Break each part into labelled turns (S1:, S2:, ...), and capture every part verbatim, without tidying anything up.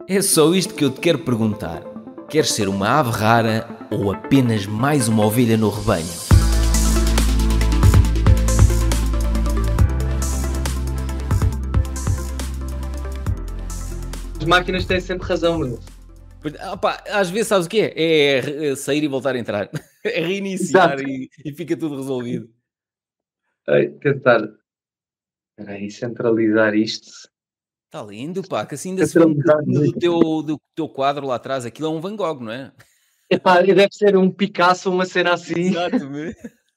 S1: É só isto que eu te quero perguntar. Queres ser uma ave rara ou apenas mais uma ovelha no rebanho?
S2: As máquinas têm sempre razão, meu.
S1: Opa, às vezes sabes o que é? É sair e voltar a entrar. É reiniciar e, e fica tudo resolvido.
S2: Ai, tentar. Espera aí, centralizar isto.
S1: Está lindo, pá, que assim ainda se vê um
S2: Centralizar
S1: bocadinho do
S2: muito.
S1: teu, do teu quadro lá atrás. Aquilo é um Van Gogh, não é?
S2: Epá, deve ser um Picasso, uma cena assim.
S1: Exato, meu.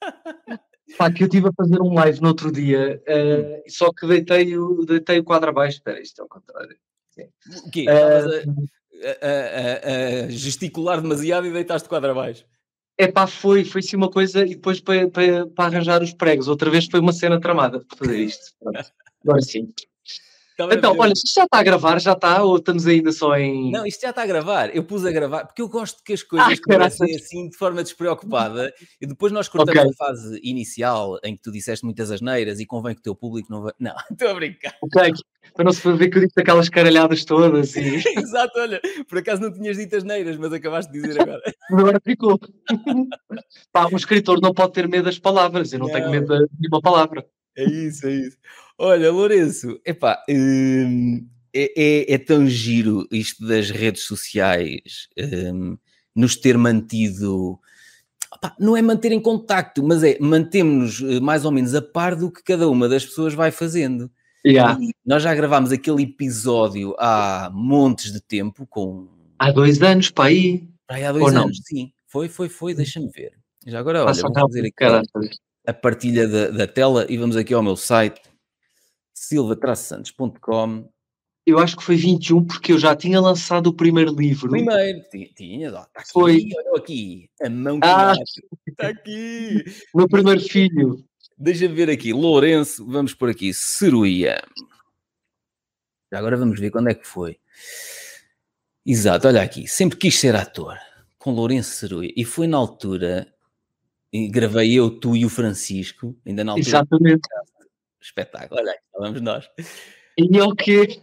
S2: Pá, que eu estive a fazer um live no outro dia,
S1: Hum.
S2: uh, só que deitei o, deitei o quadro abaixo. Espera, isto é ao contrário. Sim.
S1: O quê? Estavas a,
S2: Uh,
S1: a, a, a gesticular demasiado e deitaste o quadro abaixo.
S2: epá, foi, foi sim uma coisa, e depois para, para, para arranjar os pregos, outra vez foi uma cena tramada para fazer isto. Pronto. Agora sim.
S1: Estava a
S2: Então,
S1: ver
S2: olha,
S1: um-
S2: isto já está a gravar, já está, ou estamos ainda só em.
S1: Não, isto já está a gravar. Eu pus a gravar porque eu gosto que as
S2: Ah,
S1: coisas
S2: caraças.
S1: comecem assim de forma despreocupada e depois nós
S2: Ok.
S1: cortamos a fase inicial em que tu disseste muitas asneiras e convém que o teu público não vai. Não, estou a brincar.
S2: Ok, para não se ver que eu disse aquelas caralhadas todas e
S1: Exato, olha, por acaso não tinhas dito asneiras, mas acabaste de dizer agora.
S2: agora ficou. Pá, um escritor não pode ter medo das palavras, eu não, tenho
S1: Não.
S2: medo de nenhuma palavra.
S1: É isso, é isso. Olha, Lourenço, epá, hum, é, é, é tão giro isto das redes sociais, hum, nos ter mantido, opá, não é manter em contacto, mas é mantermos mais ou menos a par do que cada uma das pessoas vai fazendo.
S2: Yeah.
S1: E nós já gravámos aquele episódio há montes de tempo, com...
S2: Há dois anos, para aí.
S1: Aí há
S2: Ou
S1: dois
S2: não?
S1: anos, sim. Foi, foi, foi, deixa-me ver. Já agora, olha,
S2: Passa
S1: vou
S2: rápido,
S1: fazer aqui
S2: caraças.
S1: a partilha da, da tela e vamos aqui ao meu site, silva traço santos ponto com.
S2: Eu acho que foi vinte e um, porque eu já tinha lançado o primeiro livro.
S1: Primeiro, tinha, tinha está aqui,
S2: Foi.
S1: olha aqui, a mão que
S2: Ah,
S1: mata. Está aqui.
S2: meu primeiro filho.
S1: Deixa-me ver aqui, Lourenço, vamos por aqui, Seruia. Já agora vamos ver quando é que foi. Exato, olha aqui, sempre quis ser ator, com Lourenço Seruia, e foi na altura, e gravei eu, tu e o Francisco, ainda na altura.
S2: Exatamente.
S1: Espetáculo, olha aqui, vamos nós.
S2: E é o quê?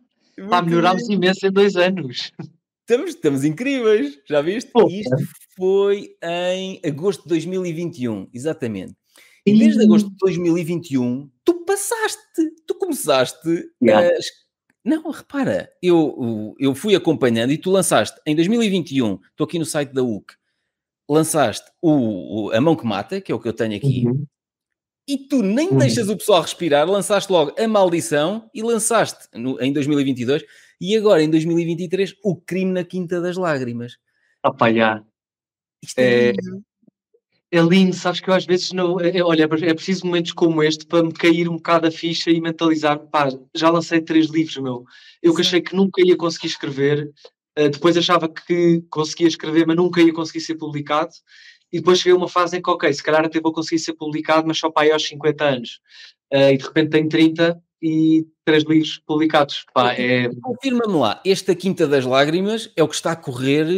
S2: Pá,
S1: Muito
S2: melhorámos
S1: bem.
S2: imenso em dois anos.
S1: Estamos, estamos incríveis, já viste?
S2: Pô,
S1: Isto foi em agosto de dois mil e vinte e um, exatamente. E
S2: E-
S1: desde agosto de dois mil e vinte e um, tu passaste, tu começaste
S2: Yeah.
S1: a... es- Não, repara, eu, eu fui acompanhando e tu lançaste, em dois mil e vinte e um, estou aqui no site da U C, lançaste o, o A Mão que Mata, que é o que eu tenho aqui,
S2: Uhum.
S1: e tu nem
S2: Uhum.
S1: deixas o pessoal respirar, lançaste logo A Maldição e lançaste no, em dois mil e vinte e dois e agora em dois mil e vinte e três O Crime na Quinta das Lágrimas.
S2: Ah, pá, yeah.
S1: Isto é
S2: É,
S1: lindo.
S2: é lindo, sabes que eu às vezes não. É, olha, é preciso momentos como este para me cair um bocado a ficha e mentalizar. Pá, já lancei três livros, meu. Eu que
S1: Exato.
S2: achei que nunca ia conseguir escrever, uh, depois achava que conseguia escrever, mas nunca ia conseguir ser publicado. E depois cheguei a uma fase em que, ok, se calhar até vou conseguir ser publicado, mas só para aí aos cinquenta anos. Uh, e de repente tenho trinta e três livros publicados. Pá, é.
S1: Confirma-me lá, esta Quinta das Lágrimas é o que está a correr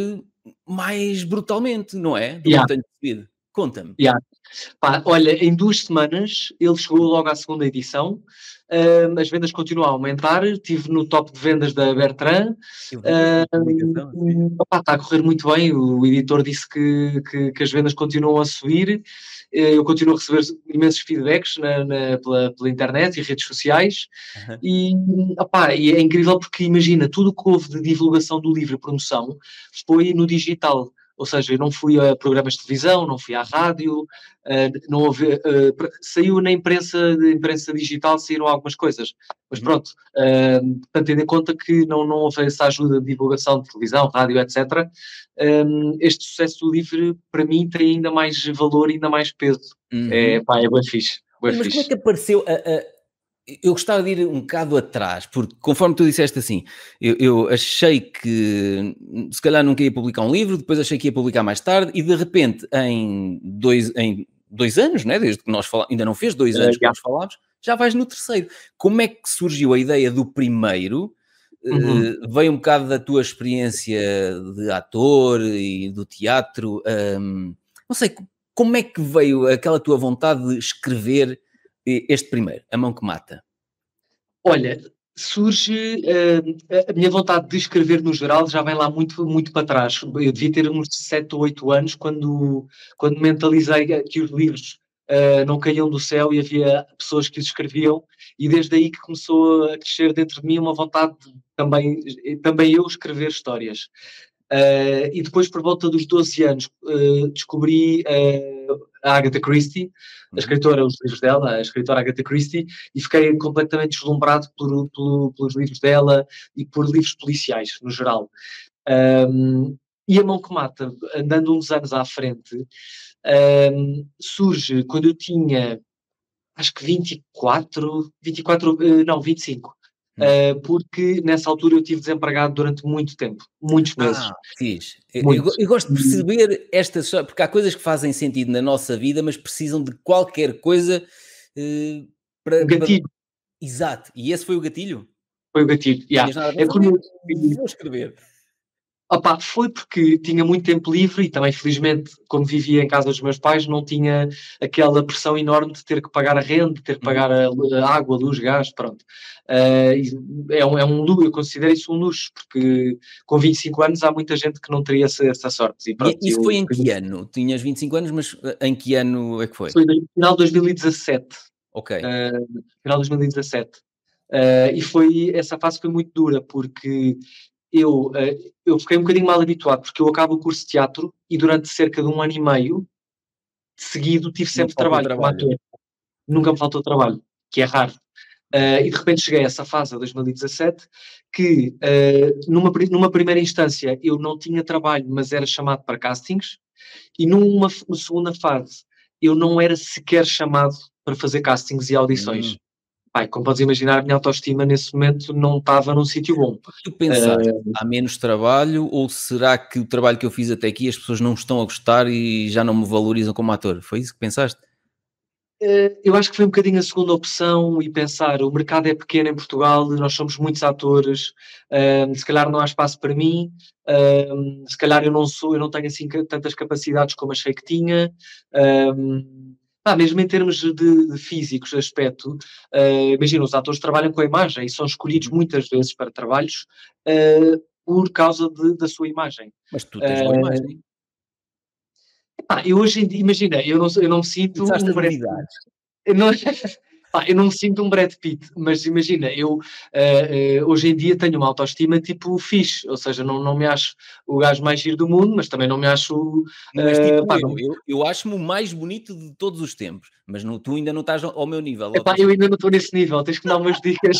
S1: mais brutalmente, não é? Do
S2: Yeah.
S1: que tenho percebido. Conta-me.
S2: Yeah. Pá, olha, em duas semanas ele chegou logo à segunda edição. Uh, as vendas continuam a aumentar. Estive no top de vendas da Bertrand.
S1: Eu vi essa publicação, sim.
S2: Uh, opá, está a correr muito bem. O editor disse que, que, que as vendas continuam a subir. Uh, eu continuo a receber imensos feedbacks na, na, pela, pela internet e redes sociais.
S1: Uhum.
S2: E, opá, e é incrível porque imagina, tudo o que houve de divulgação do livro e promoção foi no digital. Ou seja, eu não fui a programas de televisão, não fui à rádio, uh, não houve, uh, saiu na imprensa, de imprensa digital, saíram algumas coisas. Mas pronto, uh, portanto, tendo em conta que não, não houve essa ajuda de divulgação de televisão, rádio, etcétera, um, este sucesso do livro, para mim, tem ainda mais valor e ainda mais peso.
S1: Uhum.
S2: É, pá, é bem fixe. Bem
S1: Mas
S2: fixe.
S1: como é que apareceu a... a... Eu gostava de ir um bocado atrás, porque conforme tu disseste assim, eu, eu achei que se calhar nunca ia publicar um livro, depois achei que ia publicar mais tarde, e de repente em dois, em dois anos, né, desde que nós falámos, ainda não fez dois anos que
S2: yeah.
S1: nós falámos, já vais no terceiro. Como é que surgiu a ideia do primeiro?
S2: Uhum.
S1: Uh, veio um bocado da tua experiência de ator e do teatro, um, não sei, como é que veio aquela tua vontade de escrever este primeiro, A Mão que Mata?
S2: Olha, surge uh, a minha vontade de escrever no geral já vem lá muito, muito para trás. Eu devia ter uns sete ou oito anos quando, quando mentalizei que os livros uh, não caíam do céu e havia pessoas que os escreviam, e desde aí que começou a crescer dentro de mim uma vontade de também, também eu escrever histórias. Uh, e depois, por volta dos doze anos, uh, descobri uh, a Agatha Christie, a escritora, os livros dela, a escritora Agatha Christie, e fiquei completamente deslumbrado por, por, pelos livros dela e por livros policiais, no geral. Um, e A Mão que Mata, andando uns anos à frente, um, surge quando eu tinha, acho que vinte e quatro, vinte e quatro, uh, não, vinte e cinco. Uh, porque nessa altura eu estive desempregado durante muito tempo, muitos meses.
S1: Ah, fiz.
S2: Muito.
S1: Eu, eu gosto de perceber estas histórias, porque há coisas que fazem sentido na nossa vida, mas precisam de qualquer coisa uh, para,
S2: O gatilho.
S1: para... Exato. E esse foi o gatilho?
S2: Foi o gatilho, yeah.
S1: Nada para
S2: É
S1: fazer,
S2: como...
S1: vou escrever.
S2: Opa, foi porque tinha muito tempo livre e também, felizmente, como vivia em casa dos meus pais, não tinha aquela pressão enorme de ter que pagar a renda, de ter que pagar a, a água, a luz, gás, pronto. Uh, é, um, é um luxo, eu considero isso um luxo, porque com vinte e cinco anos há muita gente que não teria essa, essa sorte. E pronto,
S1: e isso
S2: eu,
S1: foi em que ano? Tinhas vinte e cinco anos, mas em que ano é que foi?
S2: Foi no final de dois mil e dezassete.
S1: Ok.
S2: Uh, final de dois mil e dezassete. Uh, e foi, essa fase foi muito dura, porque eu, uh, eu fiquei um bocadinho mal habituado, porque eu acabo o curso de teatro e durante cerca de um ano e meio seguido tive sempre trabalho,
S1: trabalho.
S2: como ator. Nunca me faltou trabalho, que é raro. Uh, e de repente cheguei a essa fase, a dois mil e dezassete, que uh, numa, numa primeira instância eu não tinha trabalho, mas era chamado para castings, e numa, numa segunda fase eu não era sequer chamado para fazer castings e audições. Hum. Pai, como podes imaginar, a minha autoestima nesse momento não estava num sítio bom.
S1: Tu pensaste, uh, há menos trabalho, ou será que o trabalho que eu fiz até aqui as pessoas não estão a gostar e já não me valorizam como ator? Foi isso que pensaste?
S2: Uh, eu acho que foi um bocadinho a segunda opção e pensar, o mercado é pequeno em Portugal, nós somos muitos atores, uh, se calhar não há espaço para mim, uh, se calhar eu não sou, eu não tenho assim tantas capacidades como achei que tinha. Uh, Ah, mesmo em termos de, de físicos, aspecto, uh, imagina, os atores trabalham com a imagem e são escolhidos muitas vezes para trabalhos uh, por causa de, da sua imagem.
S1: Mas tu tens boa imagem.
S2: Pá, eu hoje em dia, imagina, eu não, eu não me sinto um Brad Pitt. Eu não, pá, eu não me sinto um Brad Pitt, mas imagina, eu uh, uh, hoje em dia tenho uma autoestima tipo fixe, ou seja, não, não me acho o gajo mais giro do mundo, mas também não me acho... Uh,
S1: mas tipo pá, eu, eu, eu acho-me o mais bonito de todos os tempos, mas não, tu ainda não estás ao meu nível.
S2: Epá, eu ainda não estou nesse nível, tens que me dar umas dicas.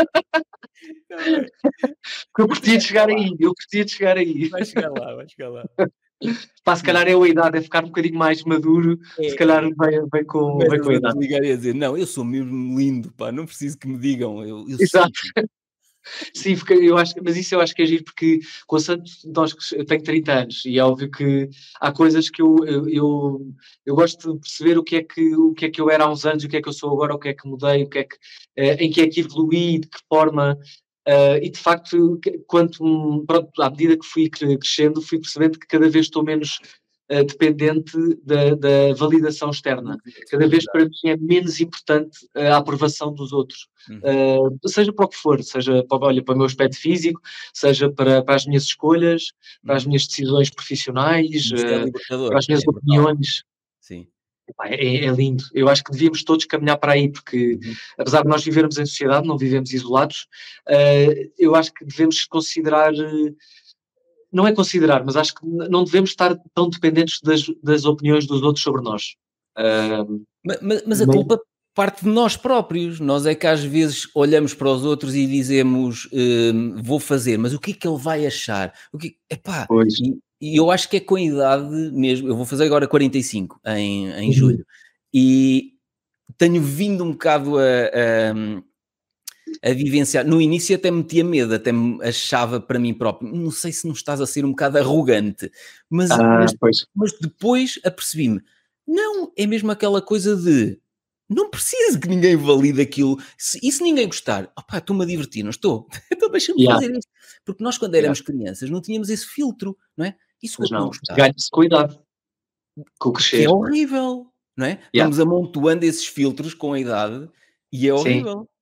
S2: Porque eu curtia de chegar aí, eu curtia de chegar aí.
S1: Vai chegar lá, vai chegar lá.
S2: Pá, se calhar é a idade, é ficar um bocadinho mais maduro, é, se calhar vem, vem com, vem com a idade.
S1: Ligar e a dizer, não, eu sou mesmo lindo, pá, não preciso que me digam, eu, eu
S2: Exato. Sim, porque eu acho, mas isso eu acho que é giro, porque com nós, eu tenho trinta anos e é óbvio que há coisas que eu, eu, eu, eu gosto de perceber o que, é que, o que é que eu era há uns anos, o que é que eu sou agora, o que é que mudei, o que é que, em que é que evoluí, de que forma. Uh, e de facto, quanto, pronto, à medida que fui crescendo, fui percebendo que cada vez estou menos uh, dependente da, da validação externa. Cada vez para mim é menos importante a aprovação dos outros. Uhum. Uh, seja para o que for, seja para, olha, para o meu aspecto físico, seja para, para as minhas escolhas, uhum. para as minhas decisões profissionais, uh, para as minhas é opiniões.
S1: Sim.
S2: É, é lindo. Eu acho que devíamos todos caminhar para aí, porque uhum. apesar de nós vivermos em sociedade, não vivemos isolados, uh, eu acho que devemos considerar, não é considerar, mas acho que não devemos estar tão dependentes das, das opiniões dos outros sobre nós. Uh,
S1: mas, mas, mas a culpa parte de nós próprios. Nós é que às vezes olhamos para os outros e dizemos uh, vou fazer, mas o que é que ele vai achar? O que... Epá, e, E eu acho que é com a idade mesmo, eu vou fazer agora quarenta e cinco em, em uhum. julho, e tenho vindo um bocado a, a, a vivenciar, no início até me metia medo, até me achava para mim próprio, não sei se não estás a ser um bocado arrogante, mas,
S2: ah,
S1: mas, mas depois apercebi-me, não, é mesmo aquela coisa de, não preciso que ninguém valide aquilo, se, e se ninguém gostar, opá, estou-me a divertir, não estou? Então deixa-me yeah. fazer isto, porque nós quando éramos yeah. crianças não tínhamos esse filtro, não é? Isso
S2: mas não, ganha-se cuidado com o crescer.
S1: Que é horrível, não é? Yeah. Vamos amontoando esses filtros com a idade e é horrível.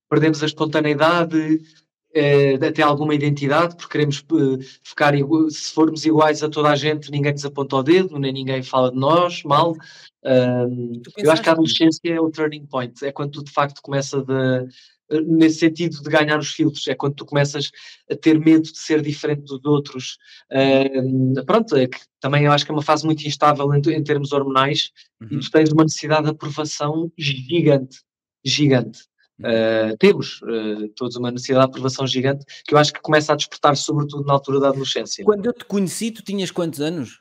S2: perdemos a espontaneidade, eh, até alguma identidade, porque queremos eh, ficar igu- se formos iguais a toda a gente, ninguém nos aponta o dedo, nem ninguém fala de nós, mal.
S1: E
S2: Um,
S1: tu
S2: eu acho que a
S1: pensaste nisso?
S2: adolescência é o turning point, é quando tu de facto começas a, eh, nesse sentido de ganhar os filtros, é quando tu começas a ter medo de ser diferente dos outros. Um, pronto, é que também eu acho que é uma fase muito instável em, em termos hormonais, e tu
S1: Uhum,
S2: tens uma necessidade de aprovação gigante, gigante.
S1: uhum.
S2: Uh, temos uh, todos uma necessidade de aprovação gigante que eu acho que começa a despertar sobretudo na altura da adolescência.
S1: Quando eu te conheci, tu tinhas quantos anos?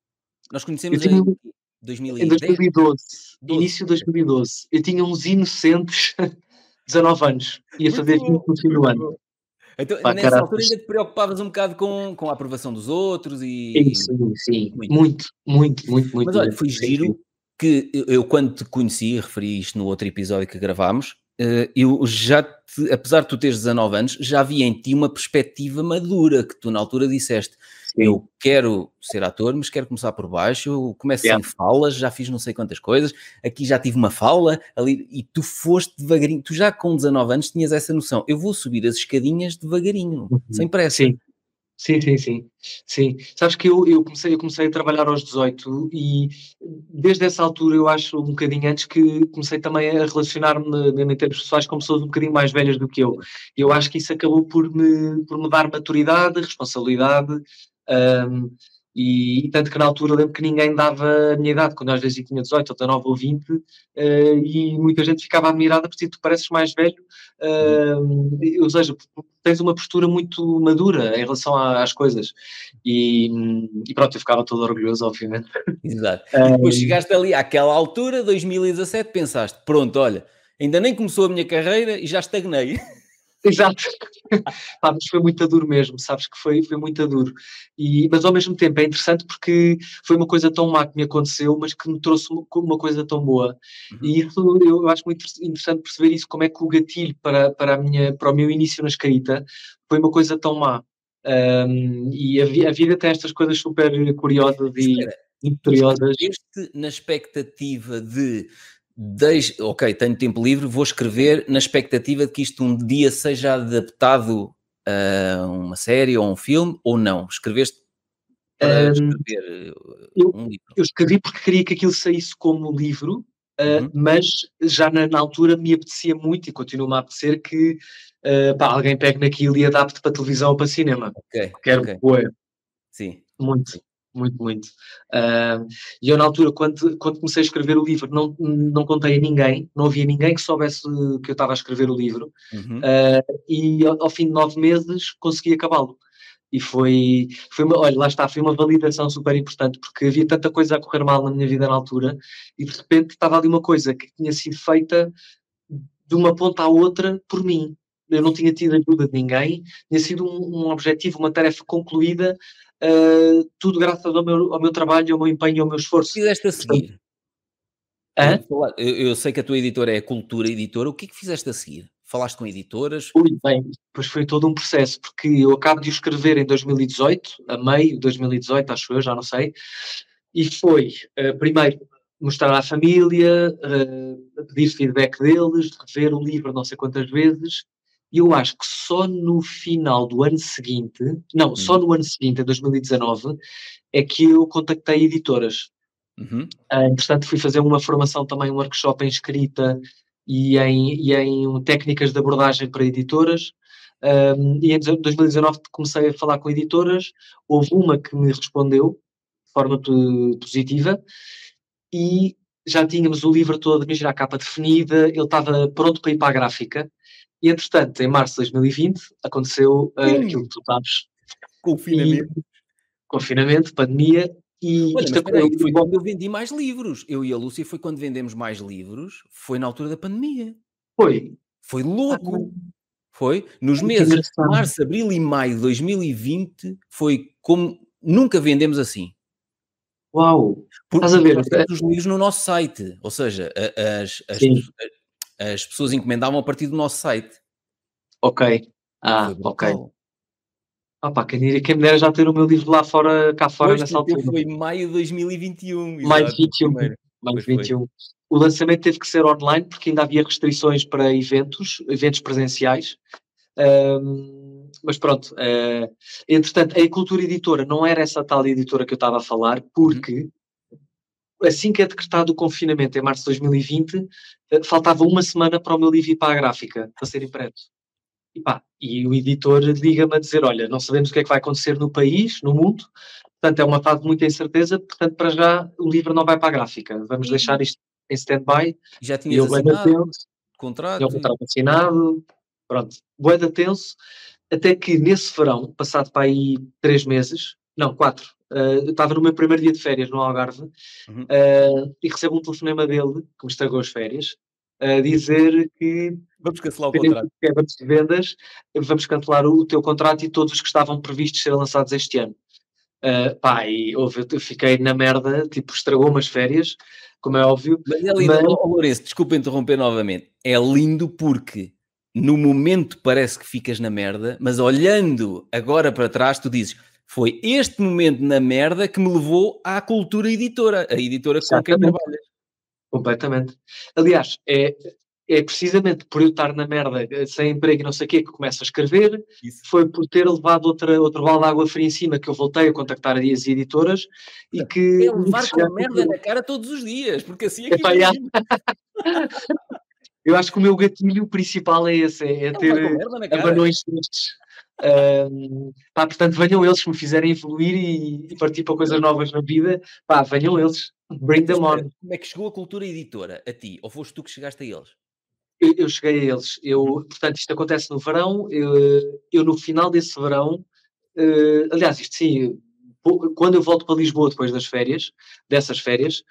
S1: Nós
S2: Eu
S1: conhecemos
S2: tinha
S1: em
S2: um- em
S1: dois mil e dez,
S2: dois mil e doze,
S1: doze.
S2: início de dois mil e doze, eu tinha uns inocentes dezanove anos, ia
S1: Muito
S2: fazer vinte
S1: bom,
S2: no fim do
S1: muito
S2: ano.
S1: bom. Então,
S2: Pá,
S1: nessa altura
S2: caraças.
S1: ainda te preocupavas um bocado com, com a aprovação dos outros
S2: Sim,
S1: e
S2: sim, sim.
S1: muito.
S2: Muito, muito, muito,
S1: Mas
S2: muito,
S1: olha,
S2: muito.
S1: foi
S2: Sim, sim.
S1: giro que eu, eu quando te conheci, referi isto no outro episódio que gravámos, eh, eu já te, apesar de tu teres dezanove anos, já vi em ti uma perspectiva madura, que tu na altura disseste,
S2: Sim.
S1: eu quero ser ator, mas quero começar por baixo, eu começo
S2: Yeah.
S1: sem falas, já fiz não sei quantas coisas, aqui já tive uma fala, ali, e tu foste devagarinho, tu já com dezanove anos tinhas essa noção, eu vou subir as escadinhas devagarinho, sem
S2: Uhum.
S1: pressa.
S2: Sim. Sim, sim, sim. Sim. Sabes que eu, eu comecei, eu comecei a trabalhar aos dezoito e desde essa altura, eu acho um bocadinho antes, que comecei também a relacionar-me, mesmo em termos pessoais, com pessoas um bocadinho mais velhas do que eu. E eu acho que isso acabou por me, por me dar maturidade, responsabilidade, hum, e, e tanto que na altura eu lembro que ninguém dava a minha idade, quando eu às vezes eu tinha dezoito ou dezanove ou vinte, eh, e muita gente ficava admirada por ti, tu pareces mais velho,
S1: Uhum.
S2: hum, ou seja, tens uma postura muito madura em relação a- às coisas. E, e pronto, eu ficava todo orgulhoso, obviamente.
S1: Exato. E depois
S2: Um,
S1: chegaste ali àquela altura, dois mil e dezassete, pensaste, pronto, olha, ainda nem começou a minha carreira e já estagnei.
S2: exato. Pá, mas foi muito duro mesmo, sabes que foi, foi muito duro. E, mas ao mesmo tempo é interessante porque foi uma coisa tão má que me aconteceu, mas que me trouxe uma, uma coisa tão boa.
S1: Uhum.
S2: E isso eu acho muito interessante perceber isso, como é que o gatilho para, para, a minha, para o meu início na escrita foi uma coisa tão má. Um, e a, vi- a vida tem estas coisas super curiosas e
S1: Espera, tu
S2: misteriosas.
S1: escreveste na expectativa de, deix... ok, tenho tempo livre, vou escrever na expectativa de que isto um dia seja adaptado a uma série ou um filme, ou não? Escreveste para
S2: Um,
S1: escrever uh,
S2: eu,
S1: um livro?
S2: eu escrevi porque queria que aquilo saísse como livro, uh,
S1: Uhum.
S2: mas já na, na altura me apetecia muito, e continua-me a apetecer, que uh, pá, alguém pegue naquilo e adapte para televisão ou para cinema.
S1: Ok,
S2: Quero
S1: ok,
S2: bué,
S1: sim,
S2: muito,
S1: sim.
S2: muito, muito. Uh, e eu na altura, quando, quando comecei a escrever o livro, não, não contei a ninguém, não havia ninguém que soubesse que eu estava a escrever o livro,
S1: Uhum.
S2: uh, e ao, ao fim de nove meses consegui acabá-lo. E foi, foi uma, olha, lá está, foi uma validação super importante, porque havia tanta coisa a correr mal na minha vida na altura, e de repente estava ali uma coisa que tinha sido feita de uma ponta à outra por mim. Eu não tinha tido ajuda de ninguém, tinha sido um, um objetivo, uma tarefa concluída, uh, tudo graças ao meu, ao meu trabalho, ao meu empenho, ao meu esforço.
S1: Fizeste a
S2: Portanto,
S1: seguir?
S2: hã?
S1: Eh, fala eu eu sei que a tua editora é a Cultura Editora, o que é que fizeste a seguir? Falaste com editoras?
S2: Ui, bem, pois foi todo um processo, porque eu acabo de o escrever em dois mil e dezoito, a meio de dois mil e dezoito, acho eu, já não sei, e foi, uh, primeiro, mostrar à família, uh, pedir feedback deles, rever o livro não sei quantas vezes, e eu acho que só no final do ano seguinte, não, só
S1: Uhum,
S2: no ano seguinte, em dois mil e dezanove, é que eu contactei editoras.
S1: uhum,
S2: Uh, entretanto, fui fazer uma formação também, um workshop em escrita e em, e em técnicas de abordagem para editoras. Um, e em dois mil e dezanove comecei a falar com editoras. Houve uma que me respondeu de forma positiva e já tínhamos o livro todo, imagina, a capa definida, ele estava pronto para ir para a gráfica. E, entretanto, em março de dois mil e vinte, aconteceu uh, aquilo
S1: Hum.
S2: que tu sabes. E
S1: Confinamento.
S2: confinamento, pandemia, e
S1: Olha,
S2: isto
S1: mas espera aí, foi
S2: aconteceu.
S1: quando eu vendi mais livros. Eu e a Lúcia foi quando vendemos mais livros, foi na altura da pandemia.
S2: Foi.
S1: Foi
S2: Ah,
S1: louco, foi. Nos
S2: que
S1: meses
S2: engraçado.
S1: março, abril e maio de dois mil e vinte, foi como nunca vendemos assim.
S2: Uau!
S1: Por
S2: Estás a
S1: porque
S2: ver?
S1: nós
S2: Eh,
S1: temos os livros no nosso site, ou seja, a as as
S2: sim,
S1: pesso a as pessoas encomendavam a partir do nosso site.
S2: ok.
S1: Foi
S2: Ah, ok.
S1: brutal.
S2: Opá, quem diria, quem me dera já ter o meu livro lá fora, cá fora
S1: Pois,
S2: nessa
S1: o teu
S2: altura.
S1: foi maio de dois mil e vinte e um,
S2: Mais
S1: exato, o
S2: vinte e um.
S1: primeiro.
S2: mais
S1: Pois
S2: vinte
S1: foi.
S2: e um. O lançamento teve que ser online porque ainda havia restrições para eventos, eventos presenciais. Um, mas pronto, uh, entretanto, a Cultura Editora não era essa tal editora que eu estava a falar,
S1: Uhum.
S2: porque assim que é decretado o confinamento, em março de dois mil e vinte, uh, faltava uma semana para o meu livro ir para a gráfica, para ser impresso. E, pá, e o editor liga-me a dizer, olha, não sabemos o que é que vai acontecer no país, no mundo, portanto é uma fase de muita incerteza, portanto para já o livro não vai para a gráfica, vamos
S1: E
S2: deixar isto em stand-by.
S1: já
S2: E
S1: tinhas
S2: eu, bué da
S1: assinado
S2: tenso, tinha o
S1: contrato e
S2: contrato assinado, pronto, bué da tenso, até que nesse verão, passado para aí três meses, não, quatro, uh, eu estava no meu primeiro dia de férias no Algarve,
S1: uhum.
S2: uh, e recebo um telefonema dele, que me estragou as férias, a dizer que,
S1: Vamos cancelar o
S2: dependendo
S1: contrato.
S2: do quebra de vendas, vamos cancelar o teu contrato e todos os que estavam previstos serem lançados este ano. Uh, pá, e houve, eu fiquei na merda, tipo, estragou umas férias, como é óbvio,
S1: Mas é lindo,
S2: mas
S1: oh, oh, Lourenço, desculpa interromper novamente. É lindo porque no momento parece que ficas na merda, mas olhando agora para trás, tu dizes: foi este momento na merda que me levou à Cultura Editora, a editora com quem
S2: exatamente,
S1: trabalhas.
S2: completamente. Aliás, é, é precisamente por eu estar na merda, sem emprego e não sei o quê, que começo a escrever,
S1: Isso.
S2: foi por ter levado outra, outro balde de água fria em cima que eu voltei a contactar as editoras e que...
S1: É levar com merda na cara todos os dias, porque assim é que
S2: Epá, já.
S1: evoluímos.
S2: Eu acho que o meu gatilho principal é esse, é, é
S1: É levar com
S2: ter
S1: merda na cara.
S2: abanões destes. Um, pá, portanto, venham eles, se me fizerem evoluir e, e partir para coisas novas na vida, pá, venham eles, bring
S1: Então
S2: them
S1: espera,
S2: on.
S1: como é que chegou a Cultura Editora a ti? Ou foste tu que chegaste a eles?
S2: Eu, eu cheguei a eles, eu,
S1: Uhum.
S2: portanto, isto acontece no verão, eu, eu no final desse verão, uh, aliás, isto sim, quando eu volto para Lisboa depois das férias, dessas férias,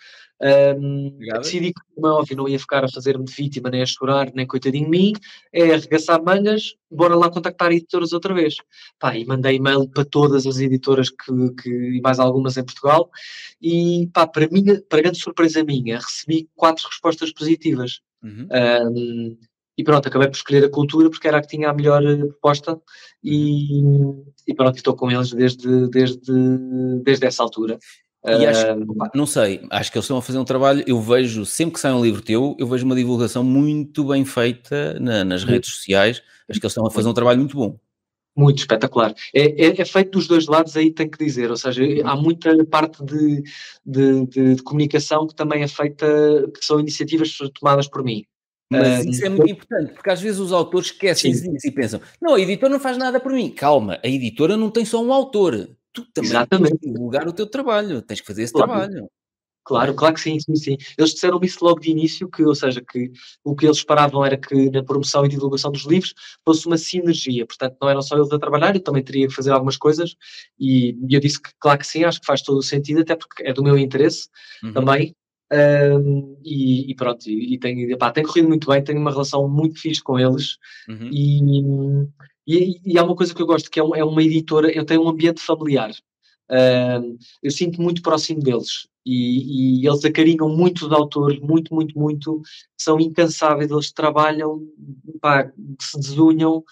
S2: um,
S1: Obrigado.
S2: decidi que, como é óbvio, não ia ficar a fazer-me de vítima, nem a chorar, nem coitadinho de mim, é arregaçar mangas, bora lá contactar editoras outra vez. Pá, e mandei e-mail para todas as editoras que, que, e mais algumas em Portugal, e pá, para, minha, para grande surpresa minha, recebi quatro respostas positivas.
S1: Uhum.
S2: Um, e pronto, acabei por escolher a Cultura porque era a que tinha a melhor proposta e,
S1: Uhum.
S2: e pronto, estou com eles desde, desde, desde essa altura.
S1: E acho,
S2: Um,
S1: opa, não sei, acho que eles estão a fazer um trabalho. Eu vejo, sempre que sai um livro teu, eu vejo uma divulgação muito bem feita na, nas
S2: muito,
S1: redes sociais. Acho que eles estão a fazer
S2: muito,
S1: um trabalho muito bom.
S2: muito espetacular. É, é, é feito dos dois lados, aí tenho que dizer, ou seja,
S1: Uhum.
S2: há muita parte de, de, de, de comunicação que também é feita, que são iniciativas tomadas por mim.
S1: Mas isso é muito importante, porque às vezes os autores esquecem-se
S2: Sim,
S1: disso e pensam: não, a editora não faz nada por mim. Calma, a editora não tem só um autor. Tu também tens que
S2: exatamente.
S1: divulgar o teu trabalho, tens que fazer esse
S2: Claro.
S1: trabalho. Não
S2: Claro,
S1: é?
S2: claro que sim, sim, sim. Eles disseram isso logo de início, que, ou seja, que o que eles esperavam era que na promoção e divulgação dos livros fosse uma sinergia, portanto não eram só eles a trabalhar, eu também teria que fazer algumas coisas, e, e eu disse que claro que sim, acho que faz todo o sentido, até porque é do meu interesse
S1: Uhum.
S2: também, um, e, e pronto, e, e tem, epá, tem corrido muito bem, tenho uma relação muito fixe com eles,
S1: Uhum.
S2: e, e, e há uma coisa que eu gosto, que é, um, é uma editora, eu tenho um ambiente familiar. Uh, eu sinto muito próximo deles e, e eles acarinham muito os autores, muito, muito, muito, são incansáveis, eles trabalham, pá, se desunham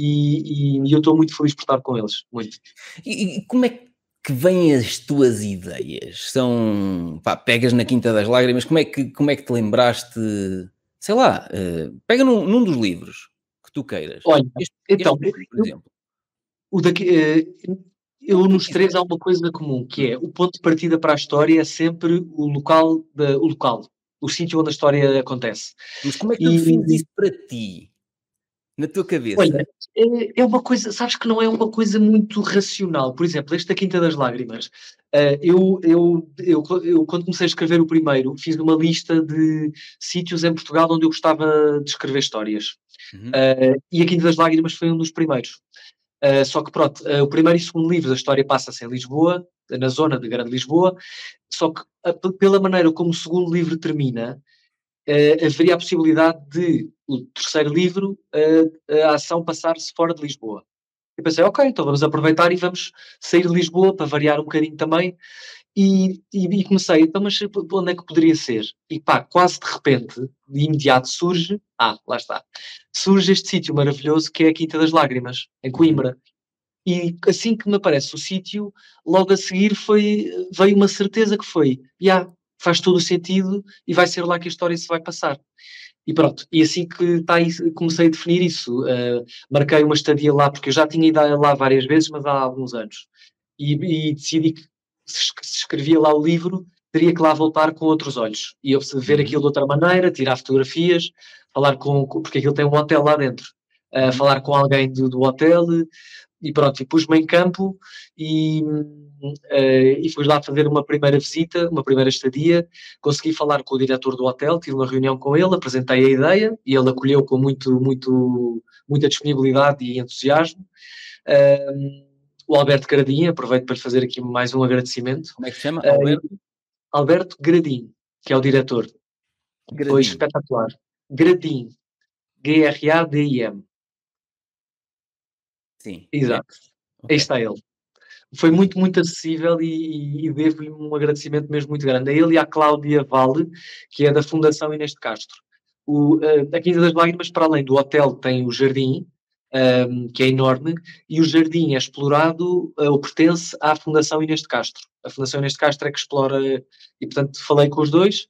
S2: e, e, e eu estou muito feliz por estar com eles, muito.
S1: E, e como é que vêm as tuas ideias? São, pá, pegas na Quinta das Lágrimas, como é que, como é que te lembraste, sei lá, uh, pega num, num dos livros que tu queiras.
S2: Olha,
S1: Este,
S2: então,
S1: este livro, por
S2: eu,
S1: exemplo.
S2: o daqui, uh,
S1: O
S2: eu
S1: que tu
S2: nos três há
S1: quiseres.
S2: uma coisa comum, que é o ponto de partida para a história é sempre o local, da, o local, o sítio onde a história acontece.
S1: Mas como é que tu
S2: E,
S1: defines isso para ti? Na tua cabeça?
S2: olha, é, é uma coisa, sabes que não é uma coisa muito racional. Por exemplo, este da Quinta das Lágrimas. Uh, eu, eu, eu, eu, quando comecei a escrever o primeiro, fiz uma lista de sítios em Portugal onde eu gostava de escrever histórias.
S1: Uhum.
S2: Uh, e a Quinta das Lágrimas foi um dos primeiros. Uh, só que pronto, uh, o primeiro e segundo livros, a história passa-se em Lisboa, na zona de Grande Lisboa, só que uh, pela maneira como o segundo livro termina, uh, haveria a possibilidade de o terceiro livro, uh, a ação passar-se fora de Lisboa. Eu pensei, ok, então vamos aproveitar e vamos sair de Lisboa para variar um bocadinho também. E, e, e comecei, então, mas onde é que poderia ser? E pá, quase de repente, de imediato surge, ah, lá está, surge este sítio maravilhoso que é a Quinta das Lágrimas, em
S1: Uhum.
S2: Coimbra. E assim que me aparece o sítio, logo a seguir foi, veio uma certeza que foi, já, yeah, faz todo o sentido e vai ser lá que a história se vai passar. E pronto, e assim que tá aí, comecei a definir isso, uh, marquei uma estadia lá, porque eu já tinha ido lá várias vezes, mas há alguns anos. E, e decidi que se, se escrevia lá o livro, teria que lá voltar com outros olhos. E eu ver
S1: Uhum.
S2: aquilo de outra maneira, tirar fotografias, falar com, com porque aquilo tem um hotel lá dentro. Uh,
S1: Uhum.
S2: Falar com alguém do, do hotel, e pronto, e pus-me em campo e, uh, e fui lá fazer uma primeira visita, uma primeira estadia, consegui falar com o diretor do hotel, tive uma reunião com ele, apresentei a ideia e ele acolheu com muito, muito, muita disponibilidade e entusiasmo. Uh, o Alberto Gradinho, aproveito para lhe fazer aqui mais um agradecimento.
S1: Como é que se chama?
S2: Uh,
S1: Alberto
S2: Alberto Gradinho, que é o diretor. Foi
S1: Gradinho.
S2: espetacular. Gradinho. G R A D I M.
S1: Sim.
S2: Exato.
S1: Okay.
S2: Aí está ele. Foi muito, muito acessível e, e devo-lhe um agradecimento mesmo muito grande. A ele e à Cláudia Vale, que é da Fundação Inês de Castro. O, uh, a Quinta das Lágrimas, para além do hotel, tem o jardim, um, que é enorme, e o jardim é explorado, uh, ou pertence à Fundação Inês de Castro. A Fundação Inês de Castro é que explora, e portanto falei com os dois,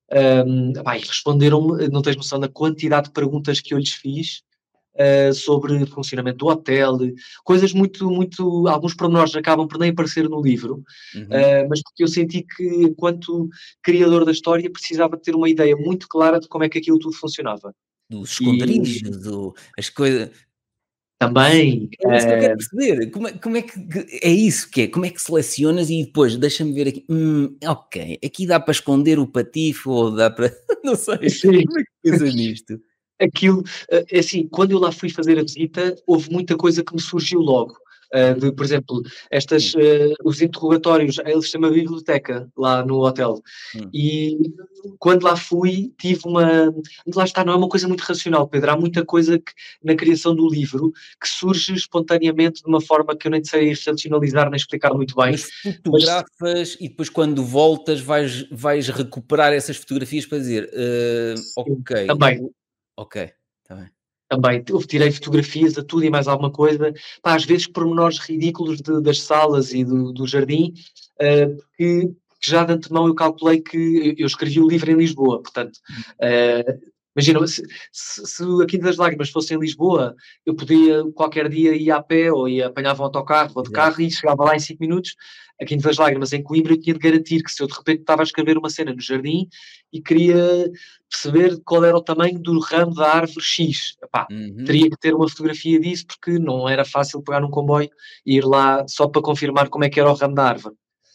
S2: um, pá, e responderam-me, não tens noção da quantidade de perguntas que eu lhes fiz, Uh, sobre o funcionamento do hotel, coisas muito, muito, alguns pormenores acabam por nem aparecer no livro,
S1: Uhum.
S2: uh, mas porque eu senti que, enquanto criador da história, precisava ter uma ideia muito clara de como é que aquilo tudo funcionava.
S1: Dos
S2: E
S1: esconderijos, do, as coisas...
S2: também...
S1: É isso que eu quero
S2: Uh,
S1: perceber. Como é, como é que... É isso que é. Como é que selecionas e depois, deixa-me ver aqui... Hum, ok, aqui dá para esconder o patife ou dá para... Não sei.
S2: sim.
S1: Como é que pensas nisto?
S2: Aquilo, uh, assim, quando eu lá fui fazer a visita, houve muita coisa que me surgiu logo. Uh, de, por exemplo, estas, uh, os interrogatórios, eles chamam biblioteca lá no hotel.
S1: Hum.
S2: E quando lá fui, tive uma. Lá está, não é uma coisa muito racional, Pedro. Há muita coisa que, na criação do livro, que surge espontaneamente de uma forma que eu nem sei racionalizar nem explicar muito bem.
S1: Mas fotografas mas... e depois, quando voltas, vais, vais recuperar essas fotografias para dizer: uh,
S2: Sim,
S1: ok.
S2: também.
S1: Ok, está bem.
S2: Também, eu tirei fotografias a tudo e mais alguma coisa, pá, às vezes pormenores ridículos de, das salas e do, do jardim, uh, que, que já de antemão eu calculei que eu escrevi o livro em Lisboa, portanto, uh, imagina, se, se, se a Quinta das Lágrimas fosse em Lisboa, eu podia qualquer dia ir a pé ou ia apanhava um autocarro ou de
S1: Exato.
S2: carro e chegava lá em cinco minutos. A Quinta das Lágrimas em Coimbra, eu tinha de garantir que se eu de repente estava a escrever uma cena no jardim e queria perceber qual era o tamanho do ramo da árvore X. Epá,
S1: Uhum.
S2: teria que ter uma fotografia disso porque não era fácil pegar num comboio e ir lá só para confirmar como é que era o ramo da árvore.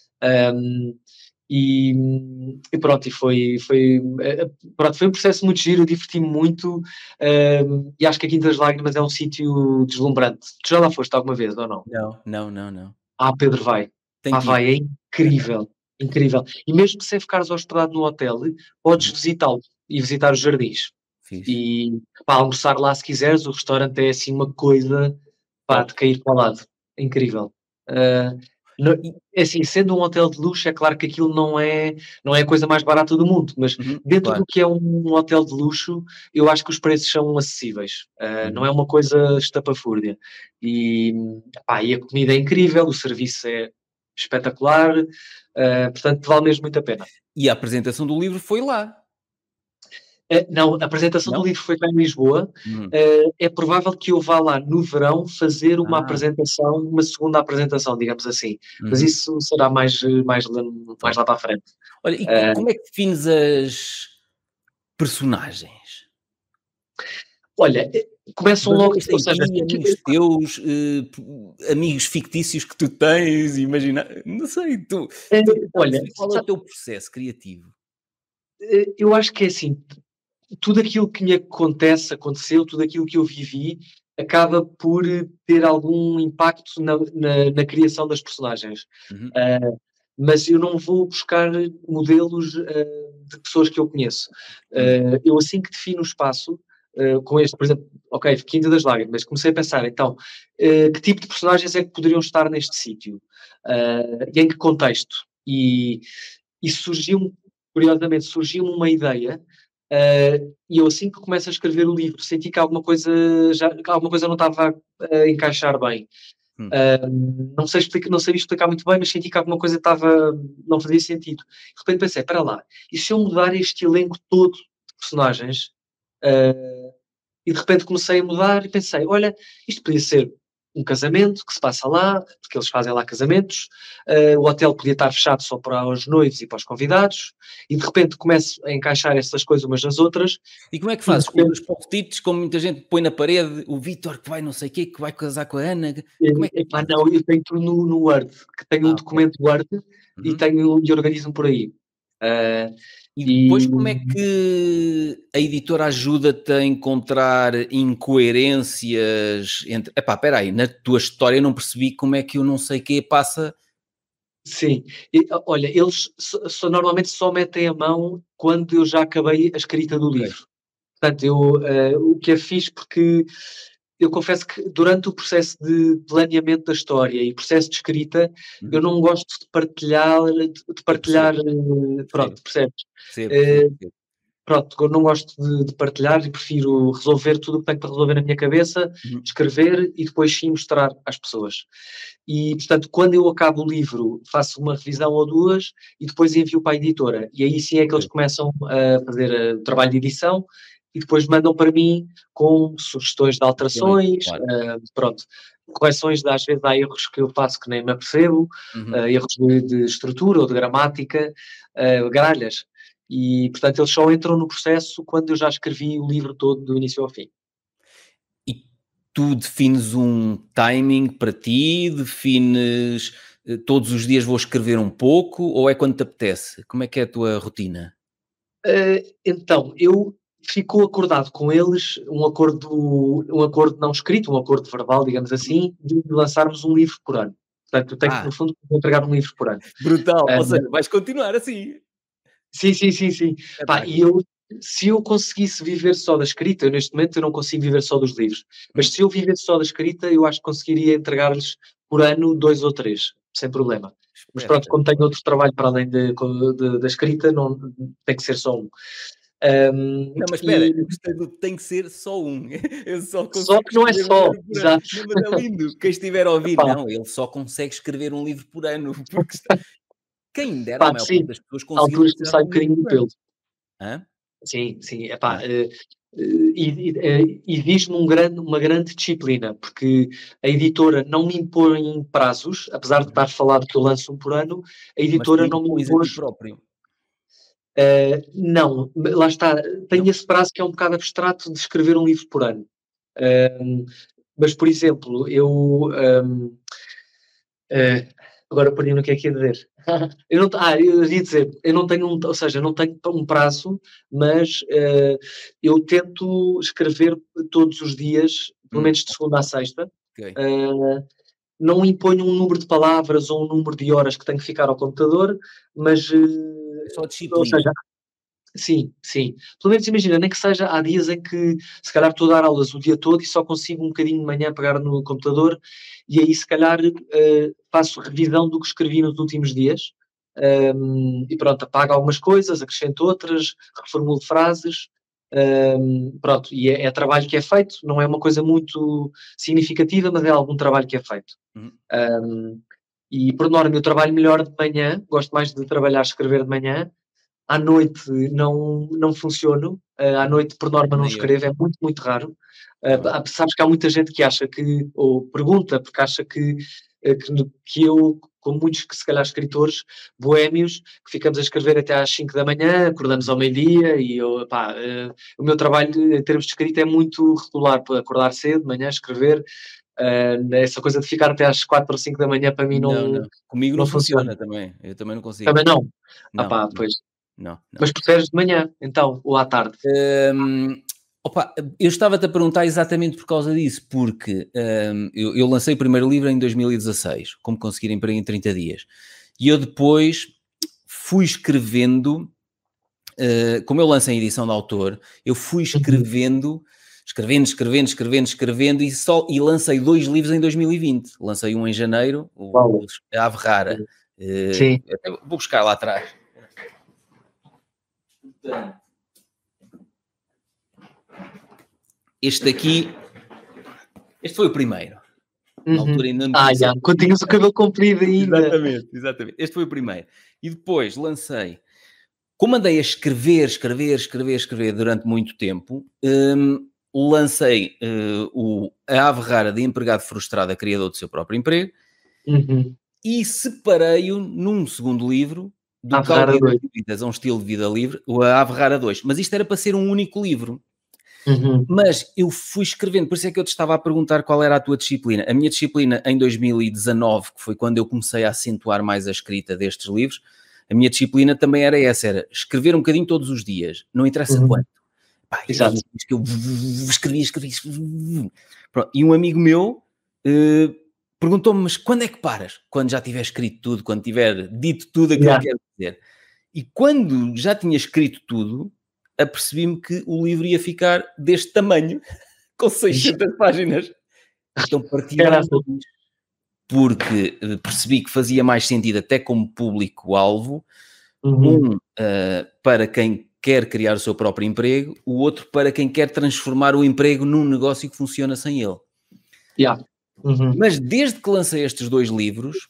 S2: Um, e, e pronto, e foi, foi, pronto, foi um processo muito giro, eu diverti-me muito, um, e acho que a Quinta das Lágrimas é um sítio deslumbrante. Tu já lá foste alguma vez ou não?
S1: Não, não, não, não.
S2: Ah, Pedro, vai.
S1: Tem
S2: Ah,
S1: que ir.
S2: vai, é incrível, incrível. E mesmo sem ficares hospedado no hotel, podes visitá-lo e visitar os jardins.
S1: Fixe.
S2: E para almoçar lá se quiseres, o restaurante é assim uma coisa, pá, de cair para o lado. É incrível. Uh, no, é assim, sendo um hotel de luxo, é claro que aquilo não é, não é a coisa mais barata do mundo, mas
S1: Uhum,
S2: dentro
S1: claro.
S2: do que é um hotel de luxo, eu acho que os preços são acessíveis. Uh,
S1: Uhum.
S2: Não é uma coisa estapafúrdia. E, pá, e a comida é incrível, o serviço é espetacular, uh, portanto vale mesmo muito a pena.
S1: E a apresentação do livro foi lá.
S2: Uh, não, a apresentação
S1: Não?
S2: do livro foi cá em Lisboa.
S1: Hum.
S2: Uh, é provável que eu vá lá no verão fazer uma
S1: Ah.
S2: apresentação, uma segunda apresentação, digamos assim.
S1: Uhum.
S2: Mas isso será mais, mais, mais lá para a frente.
S1: Olha, e
S2: Uh,
S1: como é que defines as personagens?
S2: Olha, começam logo,
S1: Baseias
S2: ou
S1: em
S2: seja,
S1: ti, amigos teus, uh, amigos fictícios que tu tens, imagina, não sei, tu,
S2: uh,
S1: estou a tentar
S2: olha,
S1: perceber qual é o teu processo criativo.
S2: uh, eu acho que é assim, tudo aquilo que me acontece, aconteceu, tudo aquilo que eu vivi, acaba por ter algum impacto na, na, na criação das personagens.
S1: Uhum.
S2: Uh, mas eu não vou buscar modelos uh, de pessoas que eu conheço. Uh, eu, assim que defino o espaço, uh, com este, por exemplo, ok, Quinta das Lágrimas, comecei a pensar, então, uh, que tipo de personagens é que poderiam estar neste sítio? Uh, e em que contexto? E, e surgiu, curiosamente, surgiu uma ideia. Uh, e eu, assim que começo a escrever o livro, senti que alguma coisa, já, que alguma coisa não estava a, a encaixar bem.
S1: Hum.
S2: Uh, não, sei explicar, não sabia explicar muito bem, mas senti que alguma coisa estava, não fazia sentido. De repente pensei, para lá, e se eu mudar este elenco todo de personagens? Uh, e de repente comecei a mudar e pensei, olha, isto podia ser um casamento que se passa lá, porque eles fazem lá casamentos, uh, o hotel podia estar fechado só para as noivos e para os convidados, e de repente começo a encaixar essas coisas umas nas outras.
S1: E como é que
S2: E de
S1: fazes?
S2: repente,
S1: Os post-its, como muita gente põe na parede, o Vítor que vai não sei o quê, que vai casar com a Ana, como é que
S2: epá,
S1: fazes?
S2: não, eu tenho tudo no, no Word, que tenho um
S1: Ah, ok.
S2: documento Word e
S1: Uhum.
S2: tenho e organizo por aí. Uh,
S1: E depois
S2: e
S1: como é que a editora ajuda-te a encontrar incoerências entre... Epá, espera aí, na tua história eu não percebi como é que o não sei quê passa...
S2: sim, e, olha, eles só, só- normalmente só metem a mão quando eu já acabei a escrita do
S1: Ok.
S2: livro. Portanto, eu, uh, o que é fixe, porque eu confesso que durante o processo de planeamento da história e processo de escrita, eu
S1: Uhum.
S2: não gosto de partilhar, de, de
S1: Eu
S2: partilhar,
S1: percebo,
S2: uh,
S1: percebo,
S2: pronto, percebes?
S1: percebo, percebo,
S2: Uh,
S1: percebo.
S2: pronto, eu não gosto de, de partilhar e prefiro resolver tudo o que tenho para resolver na minha cabeça,
S1: Uhum.
S2: escrever e depois sim mostrar às pessoas. E, portanto, quando eu acabo o livro, faço uma revisão ou duas e depois envio para a editora. E aí sim é que eles
S1: Ok.
S2: começam a fazer uh, o trabalho de edição e depois mandam para mim com sugestões de
S1: Questões,
S2: alterações,
S1: claro.
S2: uh, pronto, correções, de, às vezes há erros que eu faço que nem me apercebo,
S1: Uhum.
S2: uh, erros de, de estrutura ou de gramática, uh, gralhas. E, portanto, eles só entram no processo quando eu já escrevi o livro todo do início ao fim.
S1: E tu defines um timing para ti, defines eh, todos os dias vou escrever um pouco, ou é quando te apetece? Como é que é a tua rotina?
S2: Uh, então, eu ficou acordado com eles um acordo, um acordo não escrito, um acordo verbal, digamos assim, de lançarmos um livro por ano. Portanto, eu tenho que,
S1: Ah,
S2: no fundo, entregar um livro por ano.
S1: brutal! Ou
S2: Uh,
S1: seja, vais continuar assim.
S2: sim, sim, sim, sim. Pá, e
S1: Espetáculo.
S2: eu, se eu conseguisse viver só da escrita, eu, neste momento eu não consigo viver só dos livros, mas
S1: Hum,
S2: se eu vivesse só da escrita, eu acho que conseguiria entregar-lhes por ano dois ou três, sem problema. Mas pronto, como tenho
S1: espetacular.
S2: outro trabalho para além de, de- da escrita, não, tem que ser só um. Um,
S1: Não, mas espera,
S2: e
S1: eu gostei do tem que ser só um. Eu só
S2: só
S1: consigo
S2: que não é
S1: escrever um
S2: só,
S1: livro por ano.
S2: exato.
S1: Não, mas é lindo. Quem estiver a ouvir,
S2: Epá,
S1: não, ele só consegue escrever um livro por ano. Porque está- quem dera, a
S2: pá,
S1: maior parte
S2: sim,
S1: das pessoas
S2: há
S1: conseguir
S2: alturas que me
S1: lançar
S2: sai um
S1: um livro
S2: bocadinho do
S1: por ano.
S2: pelo.
S1: Hã?
S2: Sim, sim, epá,
S1: Yeah.
S2: eh, eh, e, e, eh, exige-me um grande, uma grande disciplina, porque a editora não me impõe prazos, apesar de
S1: Uhum.
S2: estar falado que eu lanço um por ano, a
S1: Mas tu
S2: editora não me
S1: impões a ti
S2: impôs.
S1: próprio.
S2: eh, não, lá está, tem
S1: Não?
S2: esse prazo que é um bocado abstrato de escrever um livro por ano. Um, mas, por exemplo, eu. Um, uh, agora perdi-me o que é que ia dizer. Eu não, ah, eu ia dizer, eu não tenho um, ou seja, eu não tenho um prazo, mas uh, eu tento escrever todos os dias, pelo
S1: Hum,
S2: menos de segunda a sexta.
S1: ok.
S2: Uh, não imponho um número de palavras ou um número de horas que tenho que ficar ao computador, mas,
S1: É só
S2: uh, ou
S1: disciplina.
S2: seja, sim, sim. Pelo menos imagina, nem que seja, há dias em que se calhar estou a dar aulas o dia todo e só consigo um bocadinho de manhã pegar no computador e aí se calhar eh, faço revisão do que escrevi nos últimos dias. Um, e pronto, apago algumas coisas, acrescento outras, reformulo frases. Um, pronto, e é, é trabalho que é feito, não é uma coisa muito significativa, mas é algum trabalho que é feito.
S1: Uhum.
S2: Um, e por norma eu trabalho melhor de manhã, gosto mais de trabalhar, escrever de manhã. À noite não, não funciono, uh, à
S1: Uhum.
S2: noite por norma não
S1: Nem eu.
S2: escrevo, é muito, muito raro. Uh,
S1: Também.
S2: há- sabes que há muita gente que acha que, ou pergunta, porque acha que, uh, que, no- que eu, como muitos que se calhar escritores boémios, que ficamos a escrever até às cinco da manhã, acordamos ao
S1: Uhum.
S2: meio-dia e eu, pá, uh, o meu trabalho em termos de escrita é muito regular, para acordar cedo, de manhã, escrever. Uh, essa coisa de ficar até às quatro ou cinco da manhã para mim
S1: Não,
S2: não,
S1: não. Comigo não
S2: não funciona.
S1: funciona também. Eu também não consigo.
S2: Também não. Ah
S1: Não,
S2: pá,
S1: não,
S2: pois.
S1: não, não.
S2: Mas preferes de manhã, então, ou à tarde?
S1: Hum, opa, eu estava-te a perguntar exatamente por causa disso, porque hum, eu, eu lancei o primeiro livro em dois mil e dezasseis, Como Conseguir Emprego em trinta Dias. E eu depois fui escrevendo, uh, como eu lancei em edição de autor, eu fui
S2: Uhum.
S1: escrevendo, escrevendo, escrevendo, escrevendo, escrevendo, e, só, e lancei dois livros em dois mil e vinte. Lancei um em janeiro, o,
S2: Uau.
S1: o A Ave Rara. Uh,
S2: Sim.
S1: até vou buscar lá atrás. Este daqui, este foi o primeiro. Na
S2: Uhum.
S1: altura ainda não
S2: Ah,
S1: tinha
S2: já,
S1: sido.
S2: quando tinhas o cabelo comprido ainda.
S1: Exatamente, exatamente. Este foi o primeiro. E depois lancei, como andei a escrever, escrever, escrever, escrever durante muito tempo, hum, lancei uh, o A Ave Rara de Empregado Frustrado, criador do seu próprio emprego,
S2: Uhum.
S1: e separei-o num segundo livro, do
S2: Ave Rara
S1: Cautivo
S2: dois.
S1: de Vidas a um Estilo de Vida Livre, o A Ave Rara dois. Mas isto era para ser um único livro.
S2: Uhum.
S1: Mas eu fui escrevendo, por isso é que eu te estava a perguntar qual era a tua disciplina. A minha disciplina em dois mil e dezanove, que foi quando eu comecei a acentuar mais a escrita destes livros, a minha disciplina também era essa, era escrever um bocadinho todos os dias, não interessa
S2: Uhum.
S1: quanto. Pá, e
S2: Exato.
S1: que eu escrevi, escrevi, escrevi. Pronto. E um amigo meu uh, perguntou-me, mas quando é que paras? Quando já tiver escrito tudo, quando tiver dito tudo aquilo
S2: Yeah.
S1: que quero dizer. E quando já tinha escrito tudo, apercebi-me que o livro ia ficar deste tamanho, com seiscentas páginas. Então parti em
S2: Caraca.
S1: dois, porque uh, percebi que fazia mais sentido até como público-alvo,
S2: Uhum.
S1: um uh, para quem quer criar o seu próprio emprego, o outro para quem quer transformar o emprego num negócio que funciona sem ele.
S2: Yeah. Uhum.
S1: Mas desde que lancei estes dois livros,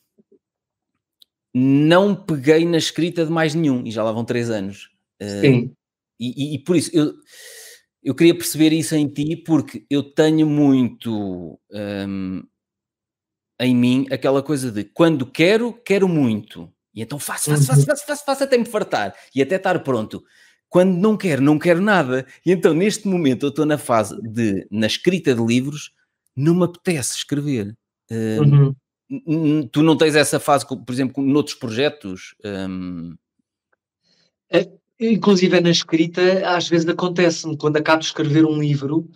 S1: não peguei na escrita de mais nenhum, e já lá vão três anos. Uh,
S2: Sim.
S1: e, e, e por isso, eu, eu queria perceber isso em ti, porque eu tenho muito um, em mim aquela coisa de quando quero, quero muito. E então faço, faço, faço, faço, faço, faço até me fartar e até estar pronto. Quando não quero, não quero nada. E então, neste momento, eu estou na fase de, na escrita de livros, não me apetece escrever. Um,
S2: Uhum.
S1: Tu não tens essa fase, por exemplo, noutros projetos? Um...
S2: É, inclusive na escrita, às vezes acontece-me, quando acabo de escrever um livro,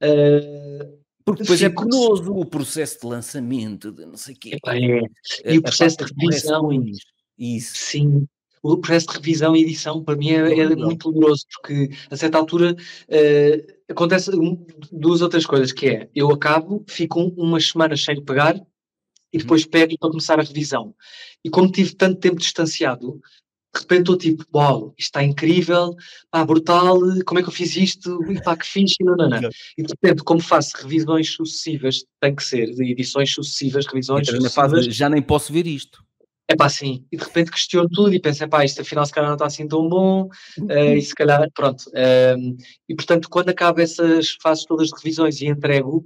S2: uh,
S1: porque depois é
S2: fico...
S1: penoso o processo de lançamento, de não sei o quê.
S2: Epá, é. E o
S1: A, a
S2: processo
S1: parte
S2: de
S1: das
S2: revisão,
S1: correções. Isso.
S2: sim. O processo de revisão e edição, para mim, é, é muito doloroso, porque a certa altura uh, acontece um, duas outras coisas, que é, eu acabo, fico um, umas semanas sem pegar, e depois pego para começar a revisão. E como tive tanto tempo distanciado, de repente estou tipo, uau, isto está incrível, pá, brutal, como é que eu fiz isto, e pá, que fixe, não, não, não. E de repente, como faço revisões sucessivas, tem que ser, de edições sucessivas, revisões
S1: Entras na
S2: sucessivas,
S1: fase, já nem posso ver isto.
S2: é pá, sim, e de repente questiono tudo e penso, é pá, isto afinal se calhar não está assim tão bom, uh, e se calhar, pronto. Um, e portanto, quando acabo essas fases todas de revisões e entrego,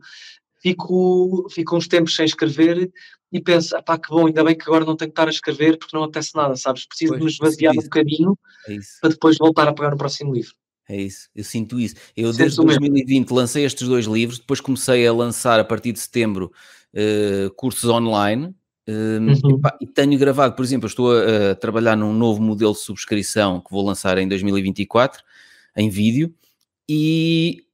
S2: fico, fico uns tempos sem escrever e penso, ah pá, que bom, ainda bem que agora não tenho que estar a escrever porque não acontece nada, sabes? Preciso de
S1: Pois,
S2: me
S1: eu sinto
S2: esvaziar um
S1: isso.
S2: bocadinho
S1: É isso.
S2: para depois voltar a pegar no próximo livro.
S1: É isso, eu sinto isso. Eu
S2: Sentes
S1: desde
S2: o
S1: dois
S2: mesmo?
S1: mil e vinte lancei estes dois livros, depois comecei a lançar a partir de setembro uh, cursos online um,
S2: Uhum.
S1: epá, e tenho gravado, por exemplo, eu estou a, a trabalhar num novo modelo de subscrição que vou lançar em dois mil e vinte e quatro em vídeo e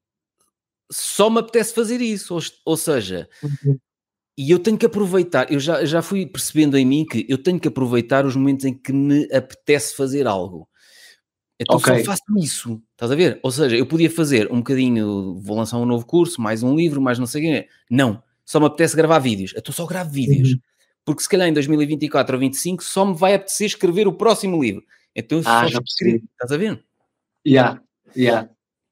S1: só me apetece fazer isso, ou, ou seja,
S2: Uhum.
S1: e eu tenho que aproveitar, eu já, já fui percebendo em mim que eu tenho que aproveitar os momentos em que me apetece fazer algo. Então
S2: Ok.
S1: só faço isso, estás a ver? Ou seja, eu podia fazer um bocadinho, vou lançar um novo curso, mais um livro, mais não sei o quê. Não, só me apetece gravar vídeos. Então só gravo vídeos.
S2: Uhum.
S1: Porque se calhar em dois mil e vinte e quatro ou vinte e cinco só me vai apetecer escrever o próximo livro. Então eu
S2: Ah,
S1: só
S2: já
S1: escrevo,
S2: percebi.
S1: estás a ver?
S2: Yeah, yeah.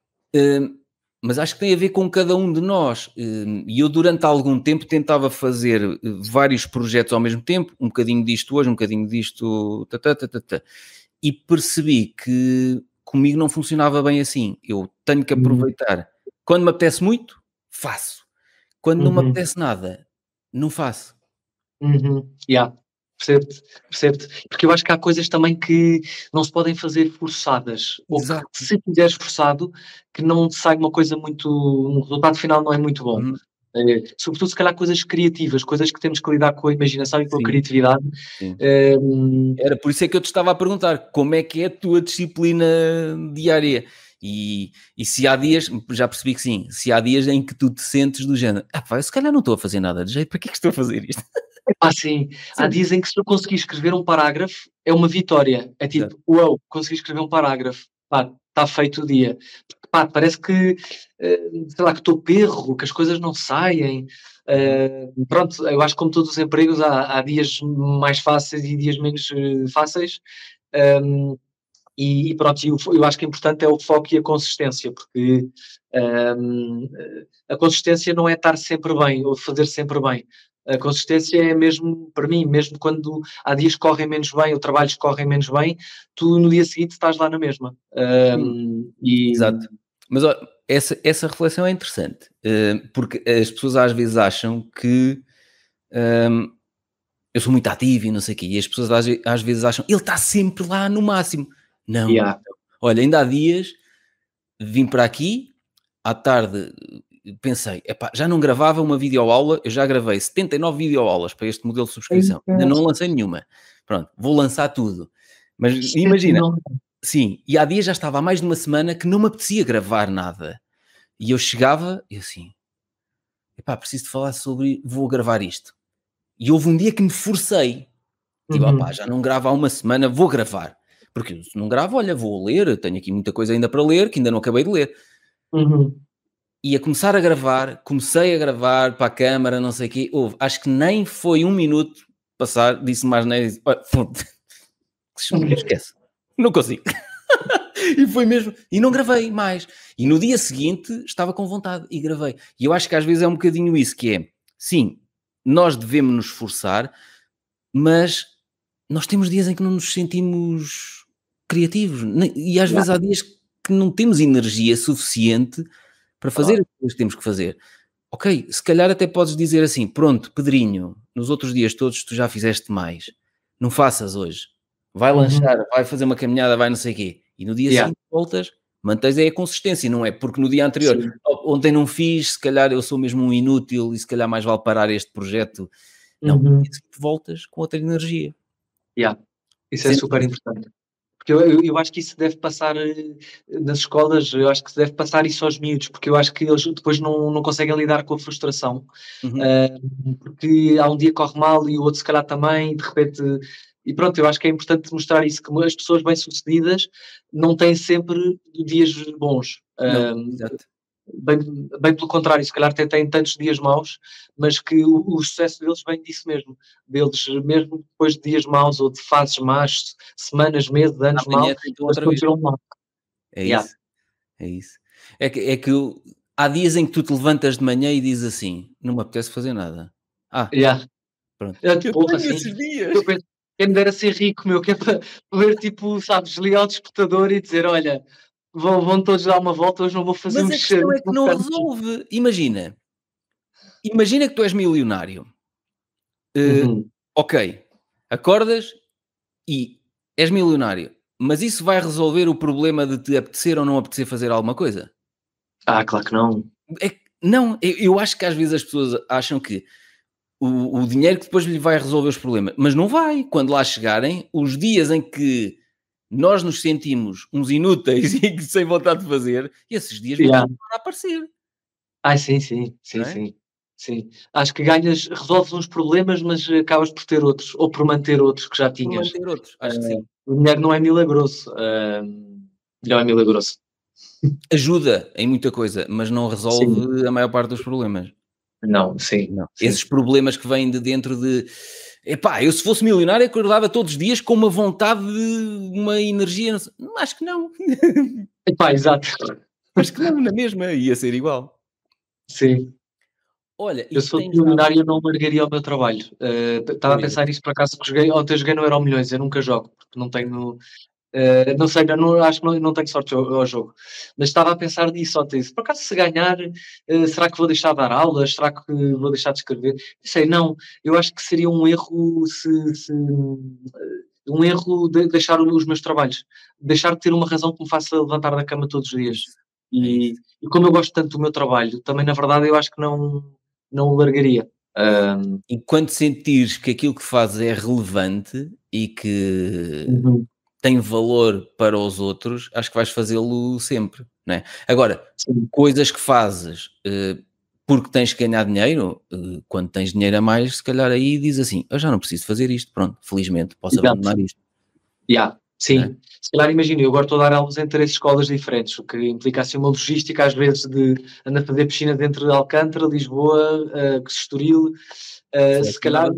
S1: Uh, mas acho que tem a ver com cada um de nós. Uh, e eu durante algum tempo tentava fazer uh, vários projetos ao mesmo tempo, um bocadinho disto hoje, um bocadinho disto... Tata, tata, tata, e percebi que comigo não funcionava bem assim. Eu tenho que
S2: Uhum.
S1: aproveitar. Quando me apetece muito, faço. Quando não me
S2: Uhum.
S1: apetece nada, não faço.
S2: Uhum. Yeah. Percebo-te, percebo-te. Porque eu acho que há coisas também que não se podem fazer forçadas, ou que
S1: Exato.
S2: se fizeres forçado, que não sai uma coisa muito, um resultado final não é muito bom.
S1: Uhum.
S2: É, sobretudo se calhar coisas criativas, coisas que temos que lidar com a imaginação e com a
S1: Sim,
S2: criatividade.
S1: sim.
S2: Um...
S1: Era por isso é que eu te estava a perguntar como é que é a tua disciplina diária. E, e se há dias, já percebi que sim, se há dias em que tu te sentes do género, ah pá, se calhar não estou a fazer nada de jeito, para que é que estou a fazer isto?
S2: Ah, sim. Há dias em que se eu conseguir escrever um parágrafo, é uma vitória. É tipo,
S1: Exato.
S2: uau, consegui escrever um parágrafo. Pá, está feito o dia. Pá, parece que, uh, sei lá, que estou perro, que as coisas não saem. Uh, pronto, eu acho que como todos os empregos, há, há dias mais fáceis e dias menos uh, fáceis. Um, e, e pronto, eu, eu acho que o importante é o foco e a consistência, porque um, a consistência não é estar sempre bem, ou fazer sempre bem. A consistência é mesmo, para mim, mesmo quando há dias que correm menos bem ou trabalhos que correm menos bem, tu no dia seguinte estás lá na mesma.
S1: Hum,
S2: Um, e...
S1: exato. Mas ó, essa, essa reflexão é interessante, uh, porque as pessoas às vezes acham que um, eu sou muito ativo e não sei o quê, e as pessoas às, às vezes acham ele está sempre lá no máximo. Não.
S2: Yeah.
S1: Olha, ainda há dias vim para aqui, à tarde pensei, epá, já não gravava uma videoaula, eu já gravei setenta e nove videoaulas para este modelo de subscrição, ainda não lancei nenhuma. Pronto, vou lançar tudo. Mas imagina, sim, e há dias já estava há mais de uma semana que não me apetecia gravar nada. E eu chegava e assim, epá, preciso de falar sobre, vou gravar isto. E houve um dia que me forcei, tipo,
S2: Uhum.
S1: opá, já não gravo há uma semana, vou gravar. Porque se não gravo, olha, vou ler, tenho aqui muita coisa ainda para ler, que ainda não acabei de ler.
S2: Uhum.
S1: E a começar a gravar, comecei a gravar para a câmara, não sei o quê, houve, acho que nem foi um minuto passar, disse mais nem disse, esquece, não consigo. E foi mesmo, e não gravei mais. E no dia seguinte estava com vontade e gravei. E eu acho que às vezes é um bocadinho isso, que é, sim, nós devemos nos esforçar, mas nós temos dias em que não nos sentimos criativos. E às vezes há dias que não temos energia suficiente para fazer as coisas que temos que fazer. Ok, se calhar até podes dizer assim, pronto, Pedrinho, nos outros dias todos tu já fizeste mais. Não faças hoje. Vai
S2: Uhum.
S1: lanchar, vai fazer uma caminhada, vai não sei o quê. E no dia
S2: Yeah.
S1: seguinte voltas, mantens aí a consistência, não é? Porque no dia anterior,
S2: Sim.
S1: ontem não fiz, se calhar eu sou mesmo um inútil e se calhar mais vale parar este projeto. Não,
S2: Uhum.
S1: voltas com outra energia.
S2: Yeah. Isso
S1: Sempre.
S2: é super importante. Porque eu, eu, eu acho que isso deve passar nas escolas, eu acho que se deve passar isso aos miúdos, porque eu acho que eles depois não, não conseguem lidar com a frustração,
S1: Uhum.
S2: uh, porque há um dia que corre mal e o outro se calhar também, de repente, e pronto, eu acho que é importante mostrar isso, que as pessoas bem-sucedidas não têm sempre dias bons.
S1: Não,
S2: Uh,
S1: exato.
S2: Bem, bem pelo contrário, se calhar até têm tantos dias maus, mas que o, o sucesso deles vem disso mesmo, deles mesmo depois de dias maus ou de fases más, semanas, meses, anos
S1: Amanhã
S2: maus,
S1: tentam
S2: eles
S1: outra vez.
S2: continuam mal.
S1: É
S2: Yeah.
S1: isso, é isso. É que, é que eu, há dias em que tu te levantas de manhã e dizes assim, não me apetece fazer nada. Ah,
S2: Yeah.
S1: pronto.
S2: É,
S1: Eu
S2: porra,
S1: tenho
S2: assim,
S1: esses dias.
S2: eu penso, quem me dera ser rico, meu, que é para ver, tipo, sabes, desligar o despertador e dizer, olha, vão, vão todos dar uma volta, hoje não vou fazer
S1: Mas
S2: um
S1: a
S2: cheiro,
S1: questão é que
S2: vou
S1: não
S2: ficar aqui.
S1: resolve. Imagina, imagina que tu és milionário. Uh,
S2: Uhum.
S1: ok, acordas e és milionário. Mas isso vai resolver o problema de te apetecer ou não apetecer fazer alguma coisa?
S2: Ah, claro que não.
S1: É que, não, eu, eu acho que às vezes as pessoas acham que o, o dinheiro que depois lhe vai resolver os problemas, mas não vai. Quando lá chegarem, os dias em que nós nos sentimos uns inúteis e sem vontade de fazer, esses dias vão
S2: Yeah.
S1: continuar a aparecer.
S2: Ah, sim, sim, sim,
S1: Não é?
S2: sim, sim. Acho que ganhas, resolves uns problemas, mas acabas por ter outros, ou por manter outros que já
S1: Por
S2: tinhas.
S1: manter outros, acho que
S2: Uh,
S1: sim.
S2: o dinheiro não é milagroso, uh, não é milagroso.
S1: Ajuda em muita coisa, mas não resolve
S2: Sim,
S1: a maior parte dos problemas.
S2: não, sim,
S1: Não.
S2: sim.
S1: Esses problemas que vêm de dentro de... Epá, eu se fosse milionário acordava todos os dias com uma vontade de uma energia... Não sei. Acho que não.
S2: Epá, exato.
S1: Acho que não, na mesma. Ia ser igual.
S2: Sim.
S1: Olha,
S2: Eu
S1: e
S2: se fosse
S1: tens dado...
S2: milionário eu não largaria o meu trabalho. Uh, estava a
S1: Pois,
S2: pensar nisso por acaso, que joguei, ontem joguei no Euromilhões, eu nunca jogo, porque não tenho... Uh, não sei, não, acho que não, não tenho sorte ao, ao jogo, mas estava a pensar nisso ontem. Por acaso, se ganhar, uh, será que vou deixar de dar aulas? Será que vou deixar de escrever? Não sei, não. Eu acho que seria um erro se, se uh, um erro de deixar os meus trabalhos, deixar de ter uma razão que me faça levantar da cama todos os
S1: é
S2: dias.
S1: isso. É
S2: E,
S1: isso.
S2: e como eu gosto tanto do meu trabalho, também na verdade eu acho que não, não o largaria. Um,
S1: Enquanto sentires que aquilo que fazes é relevante e que
S2: uhum.
S1: tem valor para os outros, acho que vais fazê-lo sempre, não é? Agora,
S2: Sim.
S1: coisas que fazes uh, porque tens que ganhar dinheiro, uh, quando tens dinheiro a mais, se calhar aí diz assim, eu já não preciso fazer isto, pronto, felizmente posso
S2: Exato.
S1: abandonar isto.
S2: Yeah, sim.
S1: É?
S2: Se calhar imagina, eu agora estou a dar aulas em três escolas diferentes, o que implica assim uma logística às vezes de andar a fazer piscinas entre Alcântara, Lisboa, uh, Estoril, uh, se calhar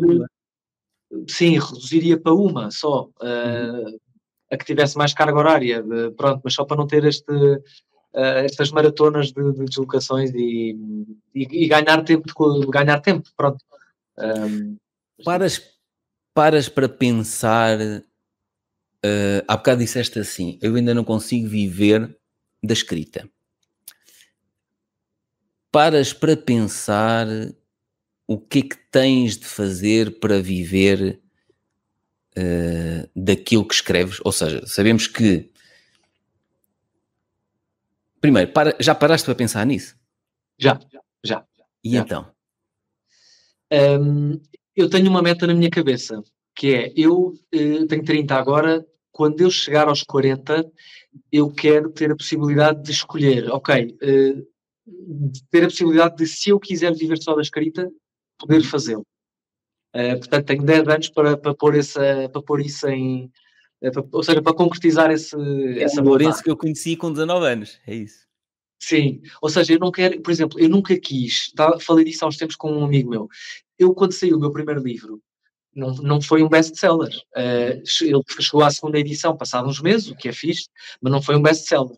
S2: sim, reduziria para uma só,
S1: Uhum.
S2: uh, a que tivesse mais carga horária, de, pronto, mas só para não ter este, uh, estas maratonas de, de deslocações e, e, e ganhar tempo, de, ganhar tempo, pronto. Um,
S1: paras, paras para pensar, uh, há bocado disseste assim, eu ainda não consigo viver da escrita. Paras para pensar o que é que tens de fazer para viver uh, daquilo que escreves? Ou seja, sabemos que... Primeiro, para, já paraste para pensar nisso?
S2: Já, já.
S1: E
S2: já.
S1: então?
S2: Um, eu tenho uma meta na minha cabeça, que é, eu uh, tenho trinta agora, quando eu chegar aos quarenta, eu quero ter a possibilidade de escolher, ok, uh, de ter a possibilidade de, se eu quiser viver só da escrita, poder fazê-lo. Uh, portanto, tenho dez anos para, para, pôr, essa, para pôr isso em... Uh, para, ou seja, para concretizar esse,
S1: É
S2: essa
S1: um
S2: vontade.
S1: Lourenço que eu conheci com dezanove anos, é isso.
S2: Sim, ou seja, eu não quero, por exemplo, eu nunca quis, tá, falei disso há uns tempos com um amigo meu, eu quando saiu o meu primeiro livro, não, não foi um best-seller, uh, ele chegou à segunda edição passado uns meses, o que é fixe, mas não foi um best-seller.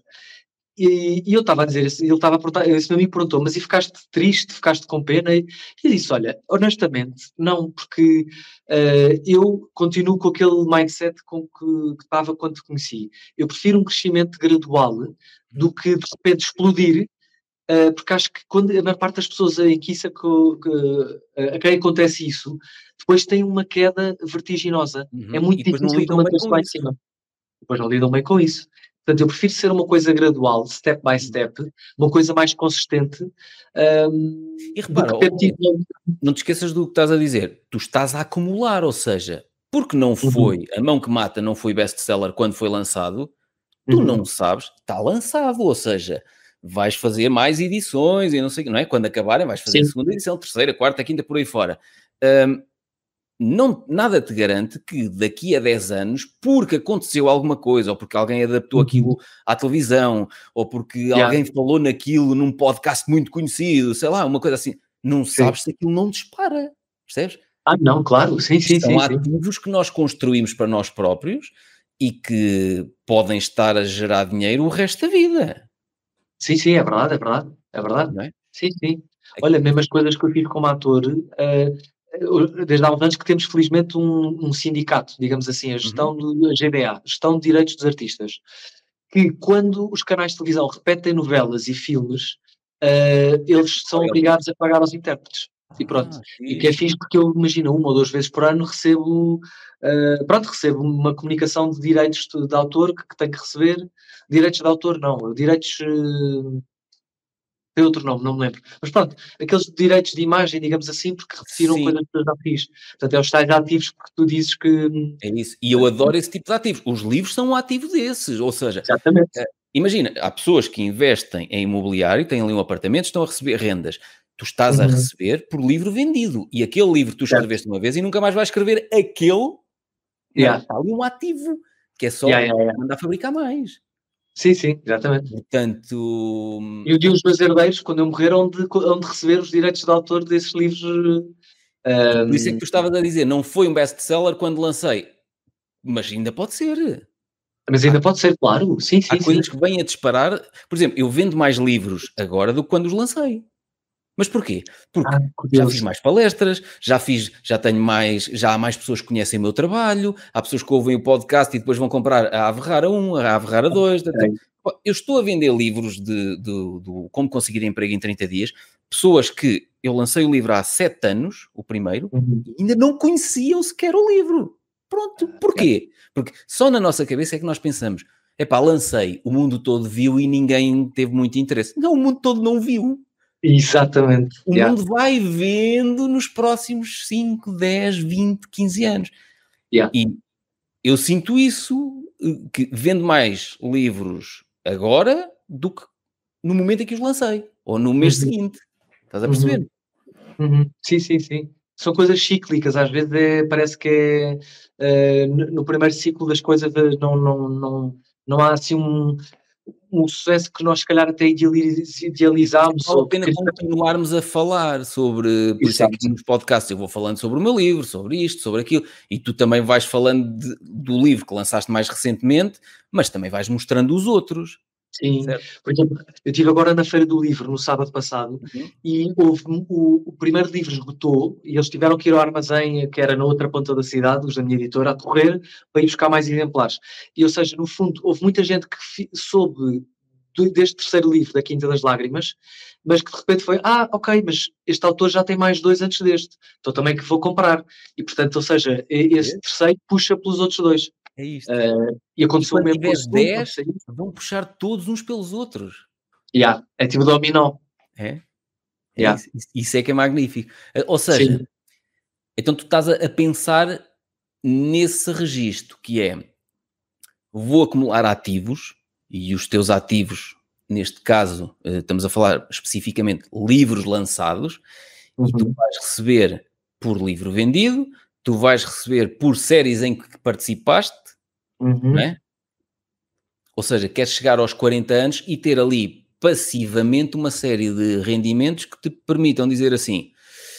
S2: E, e eu estava a dizer, ele estava a perguntar, esse meu amigo perguntou, mas e ficaste triste, ficaste com pena? E eu disse, olha, honestamente, não, porque uh, eu continuo com aquele mindset com que, que estava quando te conheci. Eu prefiro um crescimento gradual do que de repente explodir, uh, porque acho que quando a maior parte das pessoas em que isso, que, que, a quem acontece isso, depois tem uma queda vertiginosa.
S1: Uhum.
S2: É muito
S1: E depois não
S2: difícil tu
S1: lidam bem
S2: manter-se
S1: com
S2: lá em
S1: isso.
S2: cima. Depois não lidam bem com isso. Portanto, eu prefiro ser uma coisa gradual, step by step, uma coisa mais consistente, um,
S1: E
S2: do
S1: repara,
S2: que ter
S1: não te esqueças do que estás a dizer. Tu estás a acumular, ou seja, porque não foi,
S2: uhum.
S1: A Mão que Mata não foi best-seller quando foi lançado, tu
S2: Uhum.
S1: não sabes, está lançado, ou seja, vais fazer mais edições e não sei o que, não é? Quando acabarem vais fazer
S2: Sim.
S1: segunda edição, terceira, quarta, quinta, por aí fora. Um, não, nada te garante que daqui a dez anos, porque aconteceu alguma coisa, ou porque alguém adaptou
S2: Uhum.
S1: aquilo à televisão, ou porque
S2: Yeah.
S1: alguém falou naquilo num podcast muito conhecido, sei lá, uma coisa assim, não sabes
S2: Sim.
S1: se aquilo não dispara, percebes?
S2: Ah, não, claro, sim, sim,
S1: São
S2: sim, sim.
S1: ativos que nós construímos para nós próprios e que podem estar a gerar dinheiro o resto da vida.
S2: Sim, sim, é verdade, é verdade, é verdade.
S1: Não é?
S2: Sim, sim. Olha, mesmo as coisas que eu fiz como ator, uh, desde há uns anos que temos felizmente um, um sindicato, digamos assim, a gestão
S1: Uhum.
S2: do G D A, Gestão de Direitos dos Artistas, que quando os canais de televisão repetem novelas e filmes, uh, eles são obrigados a pagar aos intérpretes. E pronto.
S1: Ah,
S2: E o que é
S1: fixe.
S2: fixe porque eu imagino uma ou duas vezes por ano recebo, uh, pronto, recebo uma comunicação de direitos de, de autor que, que tenho que receber. Direitos de autor não, direitos... Uh, tem outro nome, não me lembro. Mas pronto, aqueles direitos de imagem, digamos assim, porque repetiram
S1: Sim,
S2: coisas que eu já fiz. Portanto, é os tais ativos porque tu dizes que...
S1: é isso. E eu adoro esse tipo de ativos. Os livros são um ativo desses. Ou seja,
S2: Exatamente.
S1: eh, imagina, há pessoas que investem em imobiliário, têm ali um apartamento, estão a receber rendas. Tu estás a
S2: Uhum.
S1: receber por livro vendido. E aquele livro tu escreveste uma vez e nunca mais vais escrever aquele. Não é?
S2: Yeah.
S1: Está ali um ativo, que é só
S2: Yeah, yeah, yeah.
S1: mandar fabricar mais.
S2: Sim, sim, exatamente.
S1: Portanto,
S2: E o dia os meus herdeiros, quando eu morrer, onde, onde receber os direitos de autor desses livros. Um...
S1: por isso é que tu estavas a dizer, não foi um best-seller quando lancei. Mas ainda pode ser.
S2: Mas ainda pode ser, claro. Sim,
S1: Há
S2: sim, sim.
S1: coisas que vêm a disparar. Por exemplo, eu vendo mais livros agora do que quando os lancei. Mas porquê? Porque
S2: Ah,
S1: já fiz
S2: curioso.
S1: mais palestras, já fiz, já tenho mais, já há mais pessoas que conhecem o meu trabalho, há pessoas que ouvem o podcast e depois vão comprar a Ave Rara um, a Ave Rara dois.
S2: Okay.
S1: Eu estou a vender livros de, de, de Como Conseguir Emprego em trinta dias, pessoas que eu lancei o livro há sete anos, o primeiro,
S2: Uhum.
S1: e ainda não conheciam sequer o livro. Pronto, porquê? Porque só na nossa cabeça é que nós pensamos, epá, lancei, o mundo todo viu e ninguém teve muito interesse. Não, o mundo todo não viu.
S2: Exatamente.
S1: O
S2: Yeah.
S1: mundo vai vendo nos próximos cinco, dez, vinte, quinze anos.
S2: Yeah.
S1: E eu sinto isso, que vendo mais livros agora do que no momento em que os lancei, ou no mês
S2: Uhum.
S1: seguinte. Estás a perceber?
S2: Uhum. Uhum. Sim, sim, sim. São coisas cíclicas, às vezes é, parece que é, uh, no primeiro ciclo das coisas não, não, não, não há assim um, um sucesso que nós se calhar até idealizámos.
S1: Vale a
S2: Ou
S1: pena
S2: que...
S1: continuarmos a falar sobre, por isso é que nos podcasts eu vou falando sobre o meu livro, sobre isto, sobre aquilo, e tu também vais falando de, do livro que lançaste mais recentemente, mas também vais mostrando os outros.
S2: Sim,
S1: certo?
S2: por exemplo, eu estive agora na Feira do Livro no sábado passado
S1: Uhum.
S2: e houve o, o primeiro livro esgotou e eles tiveram que ir ao armazém que era na outra ponta da cidade, os da minha editora, a correr para ir buscar mais exemplares. E, ou seja, no fundo, houve muita gente que fi, soube do, deste terceiro livro, da Quinta das Lágrimas, mas que de repente foi, ah, ok, mas este autor já tem mais dois antes deste, então também que vou comprar. E, portanto, ou seja, esse terceiro puxa pelos outros dois.
S1: É isto.
S2: Uh, e
S1: E
S2: aconteceu o
S1: quando
S2: mesmo com o
S1: tiveres
S2: segundo, quando
S1: dez,
S2: saiu.
S1: vão puxar todos uns pelos outros.
S2: Yeah, é tipo dominó.
S1: É? É
S2: Yeah.
S1: isso. Isso é que é magnífico. Ou seja,
S2: Sim.
S1: então tu estás a, a pensar nesse registro, que é, vou acumular ativos, e os teus ativos, neste caso, estamos a falar especificamente livros lançados,
S2: Uhum.
S1: e tu vais receber por livro vendido, tu vais receber por séries em que participaste,
S2: Uhum.
S1: não é? Ou seja, queres chegar aos quarenta anos e ter ali passivamente uma série de rendimentos que te permitam dizer assim,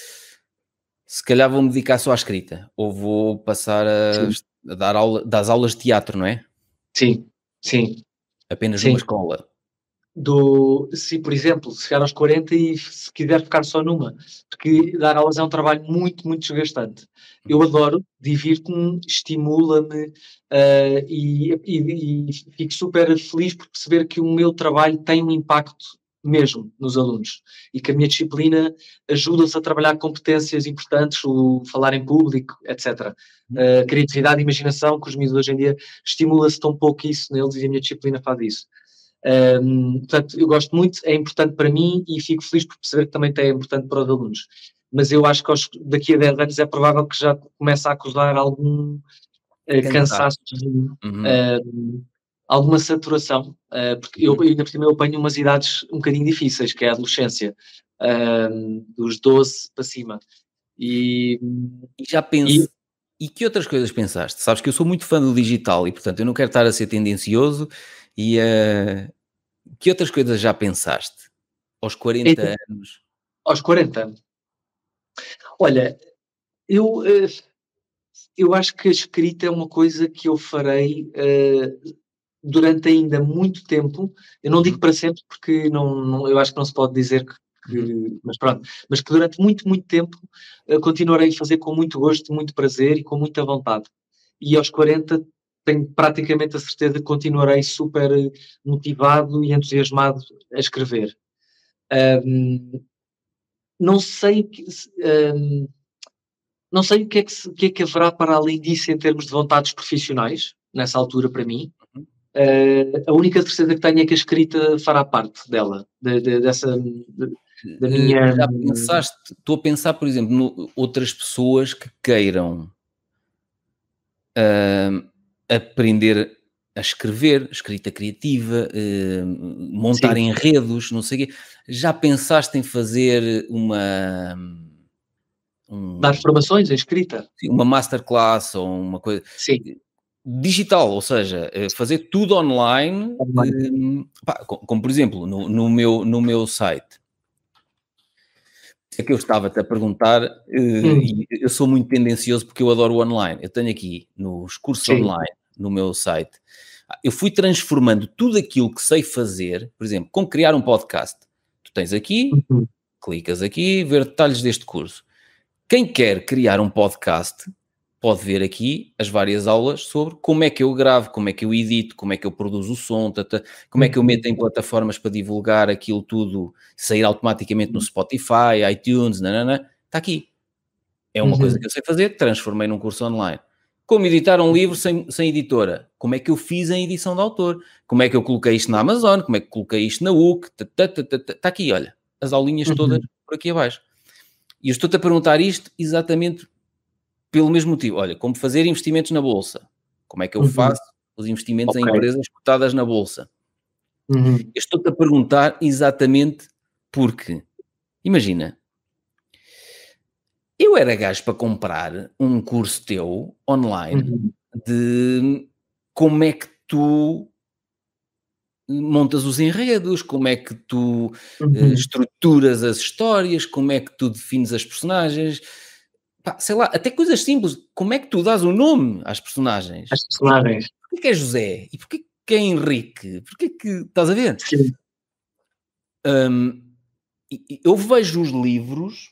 S1: se calhar vou-me dedicar só à escrita, ou vou passar a, a dar aula, das aulas de teatro, não é?
S2: Sim, sim.
S1: Apenas
S2: Sim.
S1: numa escola.
S2: Do, se, por exemplo, chegar aos quarenta e se quiser ficar só numa, porque dar aulas é um trabalho muito, muito desgastante. Eu adoro, divirto-me, estimula-me uh, e, e, e fico super feliz por perceber que o meu trabalho tem um impacto mesmo nos alunos e que a minha disciplina ajuda-os a trabalhar competências importantes, o falar em público, etcétera. Uh, criatividade e imaginação, que os miúdos hoje em dia estimula-se tão pouco isso neles e a minha disciplina faz isso. Um, portanto, eu gosto muito, é importante para mim e fico feliz por perceber que também é importante para os alunos. Mas eu acho que aos, daqui a dez anos é provável que já comece a acusar algum uh, cansaço,
S1: Uhum.
S2: uh, alguma saturação, uh, porque eu ainda por cima eu apanho umas idades um bocadinho difíceis, que é a adolescência, uh, dos doze para cima. E,
S1: e já pense. E... e que outras coisas pensaste? Sabes que eu sou muito fã do digital e, portanto, eu não quero estar a ser tendencioso. E uh, que outras coisas já pensaste? Aos quarenta
S2: e,
S1: anos?
S2: Aos quarenta? Olha, eu, uh, eu acho que a escrita é uma coisa que eu farei uh, durante ainda muito tempo. Eu não digo para sempre, porque não, não, eu acho que não se pode dizer que, que uhum. mas pronto, mas que durante muito, muito tempo uh, continuarei a fazer com muito gosto, muito prazer e com muita vontade. E aos quarenta tenho praticamente a certeza que continuarei super motivado e entusiasmado a escrever. Um, não sei que, um, não sei o que, é que, o que é que haverá para além disso em termos de vontades profissionais, nessa altura para mim. Uhum. Uh, a única certeza que tenho é que a escrita fará parte dela, de, de, dessa... De, da minha...
S1: Já pensaste, estou a pensar, por exemplo, no, outras pessoas que queiram uh, aprender a escrever, escrita criativa, uh, montar Sim. enredos, não sei o quê. Já pensaste em fazer uma...
S2: Um, Dar formações em escrita?
S1: Uma masterclass ou uma coisa...
S2: Sim.
S1: Digital, ou seja, fazer tudo online, online. Uh, pá, como, como por exemplo, no, no, meu, no meu site. É que eu estava-te a perguntar, uh, hum. e eu sou muito tendencioso porque eu adoro o online. Eu tenho aqui nos cursos Sim. online, no meu site, eu fui transformando tudo aquilo que sei fazer, por exemplo, como criar um podcast. Tu tens aqui, uhum. clicas aqui, ver detalhes deste curso. Quem quer criar um podcast pode ver aqui as várias aulas sobre como é que eu gravo, como é que eu edito, como é que eu produzo o som, tata, como é que eu meto em plataformas para divulgar aquilo tudo, sair automaticamente no Spotify, iTunes, nanana, está aqui. É uma uhum. coisa que eu sei fazer, transformei num curso online. Como editar um livro sem, sem editora? Como é que eu fiz a edição de autor? Como é que eu coloquei isto na Amazon? Como é que coloquei isto na U C? Está aqui, olha, as aulinhas uhum. todas por aqui abaixo. E eu estou-te a perguntar isto exatamente pelo mesmo motivo. Olha, como fazer investimentos na Bolsa. Como é que eu faço os investimentos okay. em empresas cotadas na Bolsa? Uhum. Eu estou-te a perguntar exatamente porque, imagina, eu era gajo para comprar um curso teu online uhum. de como é que tu montas os enredos, como é que tu uhum. uh, estruturas as histórias, como é que tu defines as personagens... Pá, sei lá, até coisas simples. Como é que tu dás o nome às personagens?
S2: As personagens.
S1: Porquê que é José? E porquê, que é Henrique? Porquê que... Estás a ver?
S2: Sim.
S1: Um, eu vejo os livros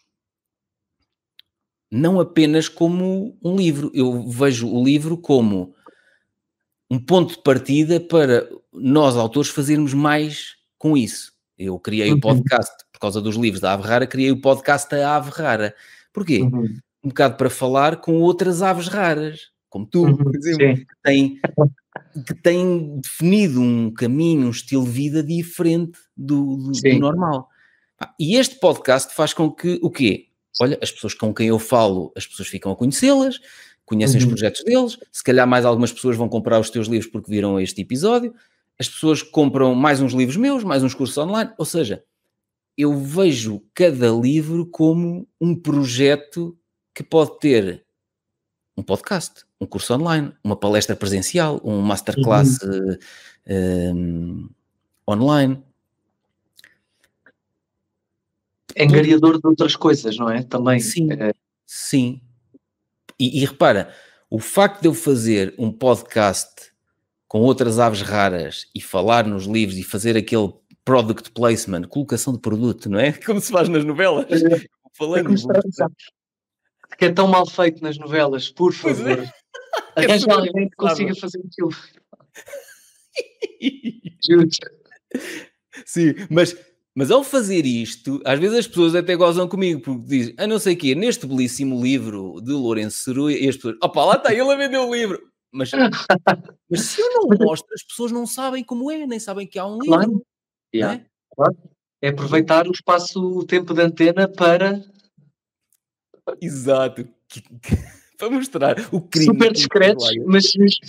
S1: não apenas como um livro. Eu vejo o livro como um ponto de partida para nós, autores, fazermos mais com isso. Eu criei
S2: Uhum.
S1: o podcast por causa dos livros da Ave Rara, criei o podcast da Ave Rara. Porquê?
S2: Uhum.
S1: Um bocado para falar com outras aves raras, como tu,
S2: Uhum.
S1: por exemplo,
S2: Sim.
S1: que têm, que têm definido um caminho, um estilo de vida diferente do, do, do normal. E este podcast faz com que, o quê? Olha, as pessoas com quem eu falo, as pessoas ficam a conhecê-las, conhecem uhum. os projetos deles, se calhar mais algumas pessoas vão comprar os teus livros porque viram este episódio, as pessoas compram mais uns livros meus, mais uns cursos online, ou seja, eu vejo cada livro como um projeto que pode ter um podcast, um curso online, uma palestra presencial, um masterclass uhum. um, online.
S2: Engariador de outras coisas, não é? Também.
S1: Sim,
S2: é...
S1: sim. E, e repara, o facto de eu fazer um podcast com outras aves raras e falar nos livros e fazer aquele product placement, colocação de produto, não é? Como se faz nas novelas.
S2: É,
S1: Falando.
S2: É que é tão mal feito nas novelas, por favor. É. Arranja é alguém que consiga fazer aquilo. Juro.
S1: Sim, mas... Mas ao fazer isto, às vezes as pessoas até gozam comigo, porque dizem, ah, não sei o quê, neste belíssimo livro de Lourenço Ceruia, e as pessoas, opa, lá está, ele a vender o livro. Mas, mas se eu não mostro, as pessoas não sabem como é, nem sabem que há um
S2: claro.
S1: livro.
S2: Yeah. É? Claro. É aproveitar o espaço, o tempo de antena para...
S1: Exato. Para mostrar o crime.
S2: Super discretos, mas...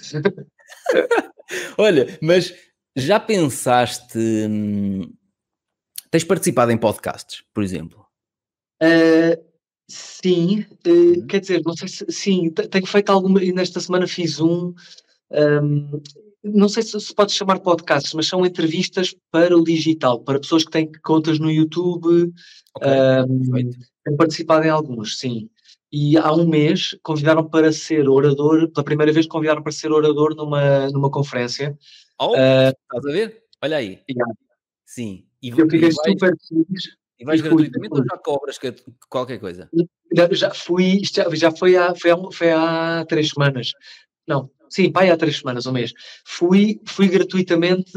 S1: Olha, mas já pensaste... Hum, tens participado em podcasts, por exemplo?
S2: Uh, sim, uh, uhum. Quer dizer, não sei se... Sim, tenho feito alguma... E nesta semana fiz um... um não sei se se pode chamar podcasts, mas são entrevistas para o digital, para pessoas que têm contas no YouTube.
S1: Okay,
S2: um, tenho participado em alguns, sim. E há um mês convidaram para ser orador, pela primeira vez convidaram para ser orador numa, numa conferência.
S1: Oh, uh, estás a ver? Olha aí.
S2: Yeah.
S1: Sim.
S2: E, eu fiquei e vais, super feliz.
S1: E vais e gratuitamente fui, ou já cobras qualquer coisa?
S2: Já fui, já, já foi, há, foi, há, foi há três semanas. Não, sim, pai, há três semanas, um mês. Fui, fui gratuitamente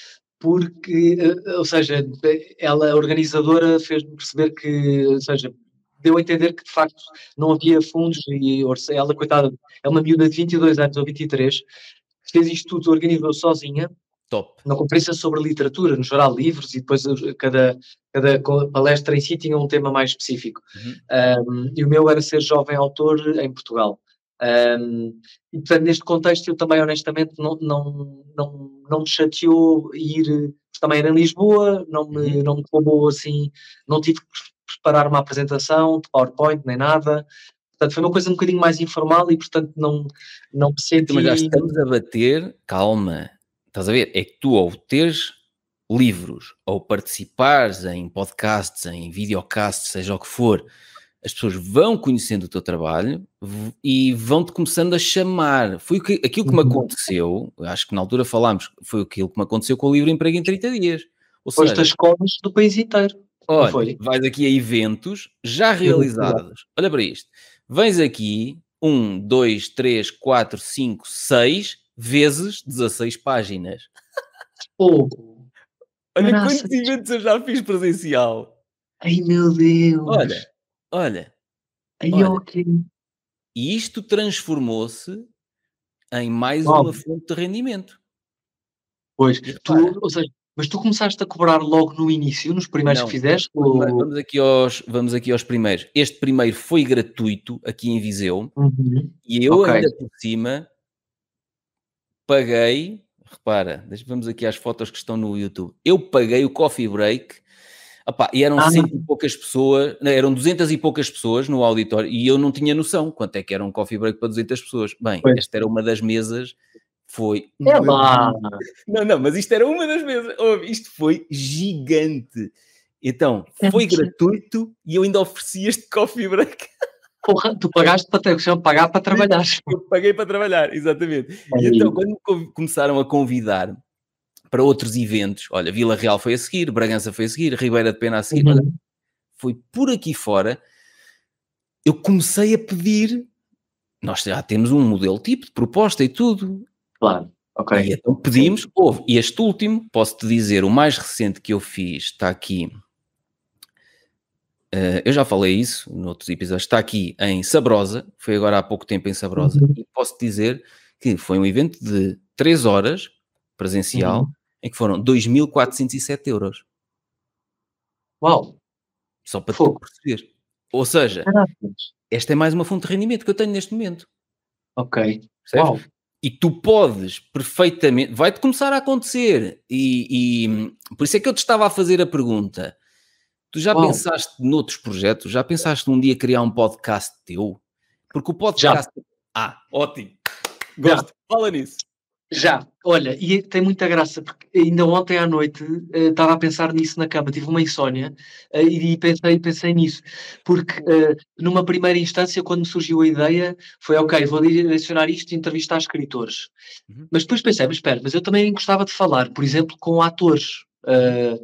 S2: porque, ou seja, ela, a organizadora, fez-me perceber que, ou seja, deu a entender que de facto não havia fundos e ela, coitada, é uma miúda de vinte e dois anos ou vinte e três, fez isto tudo, organizou sozinha.
S1: Top.
S2: Uma conferência sobre literatura, no geral, livros, e depois cada, cada palestra em si tinha um tema mais específico. Uhum. Um, e o meu era ser jovem autor em Portugal. Um, e, portanto, neste contexto, eu também, honestamente, não, não, não, não me chateou ir, também era em Lisboa, não me, uhum. não me roubou assim, não tive que preparar uma apresentação de PowerPoint, nem nada. Portanto, foi uma coisa um bocadinho mais informal e, portanto, não, não me senti...
S1: Mas já estamos a bater, calma, estás a ver? É que tu, ao teres livros, ou participares em podcasts, em videocasts, seja o que for, as pessoas vão conhecendo o teu trabalho e vão-te começando a chamar. Foi aquilo que me aconteceu, acho que na altura falámos, foi aquilo que me aconteceu com o livro Emprego em trinta dias. Ou
S2: seja, as escolas do país inteiro.
S1: Olha, foi? Vais aqui a eventos já realizados. Olha para isto. Vens aqui, um, dois, três, quatro, cinco, seis vezes dezasseis páginas.
S2: Oh,
S1: olha quantos eventos eu já fiz presencial.
S2: Ai, meu Deus.
S1: Olha, olha.
S2: Ai,
S1: olha.
S2: Okay.
S1: E isto transformou-se em mais oh. uma fonte de rendimento.
S2: Pois, tu, ou seja, mas tu começaste a cobrar logo no início, nos primeiros
S1: Não,
S2: que fizeste?
S1: Vamos,
S2: ou...
S1: vamos, aqui aos, vamos aqui aos primeiros. Este primeiro foi gratuito aqui em Viseu.
S2: Uhum.
S1: E eu
S2: okay.
S1: ainda por cima paguei, repara, vamos aqui às fotos que estão no YouTube. Eu paguei o coffee break, opá, e eram ah. cento e poucas pessoas, eram duzentas e poucas pessoas no auditório, e eu não tinha noção quanto é que era um coffee break para duzentas pessoas. Bem, pois. Esta era uma das mesas, foi...
S2: É lá!
S1: Não, não, mas isto era uma das mesas, isto foi gigante. Então, foi gratuito e eu ainda ofereci este coffee break.
S2: Porra, tu pagaste para ter, chama pagar para trabalhar.
S1: Eu paguei para trabalhar, exatamente.
S2: É
S1: E então,
S2: isso.
S1: quando me co- começaram a convidar para outros eventos, olha, Vila Real foi a seguir, Bragança foi a seguir, Ribeira de Pena a seguir, olha,
S2: Uhum.
S1: foi por aqui fora, eu comecei a pedir, nós já temos um modelo tipo de proposta e tudo,
S2: Claro, ok.
S1: e então pedimos, houve, e este último, posso-te dizer, o mais recente que eu fiz, está aqui, uh, eu já falei isso noutros episódios, está aqui em Sabrosa, foi agora há pouco tempo em Sabrosa,
S2: Uhum.
S1: e posso-te dizer que foi um evento de três horas, presencial,
S2: Uhum.
S1: em que foram dois mil quatrocentos e sete euros.
S2: Uau,
S1: Só para tu
S2: fogo.
S1: perceber. Ou seja,
S2: Caraças.
S1: esta é mais uma fonte de rendimento que eu tenho neste momento.
S2: Ok.
S1: Percebes?
S2: Uau.
S1: E tu podes perfeitamente... Vai-te começar a acontecer. E, e por isso é que eu te estava a fazer a pergunta. Tu já
S2: Uau.
S1: pensaste noutros projetos? Já pensaste um dia criar um podcast teu? Porque o
S2: Já,
S1: podcast... Ah, ótimo.
S2: já,
S1: Gosto. Fala nisso.
S2: já. Olha, e tem muita graça, porque ainda ontem à noite eh, estava a pensar nisso na cama, tive uma insónia eh, e pensei, pensei nisso. Porque eh, numa primeira instância, quando me surgiu a ideia, foi ok, vou direcionar isto e entrevistar escritores.
S1: Uhum.
S2: Mas depois pensei, mas espera, mas eu também gostava de falar, por exemplo, com atores. Uh,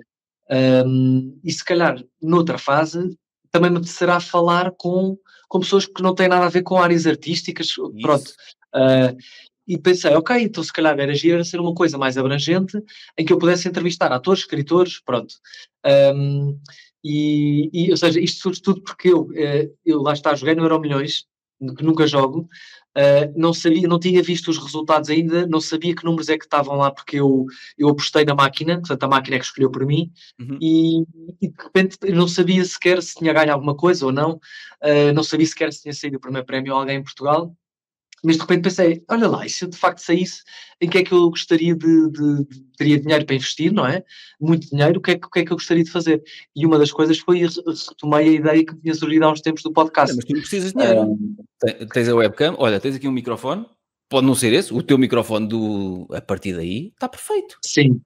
S2: um, e se calhar, noutra fase, também me apetecerá falar com, com pessoas que não têm nada a ver com áreas artísticas. Pronto.
S1: Isso.
S2: Uh, e pensei, ok, então se calhar era giro ser uma coisa mais abrangente, em que eu pudesse entrevistar atores, escritores, pronto. Um, e, e, ou seja, isto surge tudo porque eu, eu lá está, joguei no Euromilhões, que nunca jogo, Uh, não sabia, não tinha visto os resultados ainda, não sabia que números é que estavam lá, porque eu, eu apostei na máquina, portanto a máquina é que escolheu por mim,
S1: Uhum.
S2: e, e de repente eu não sabia sequer se tinha ganho alguma coisa ou não, uh, não sabia sequer se tinha saído o primeiro prémio a alguém em Portugal, mas de repente pensei, olha lá, e se eu de facto saísse, em que é que eu gostaria de, de, de teria dinheiro para investir, não é? Muito dinheiro, o que, é, o que é que eu gostaria de fazer? E uma das coisas foi, retomei a ideia que me tinha surgido há uns tempos do
S1: Olha,
S2: podcast.
S1: mas tu não precisas de dinheiro. Uh, tens a webcam, olha, tens aqui um microfone, pode não ser esse, o teu microfone do, a partir daí está perfeito.
S2: Sim.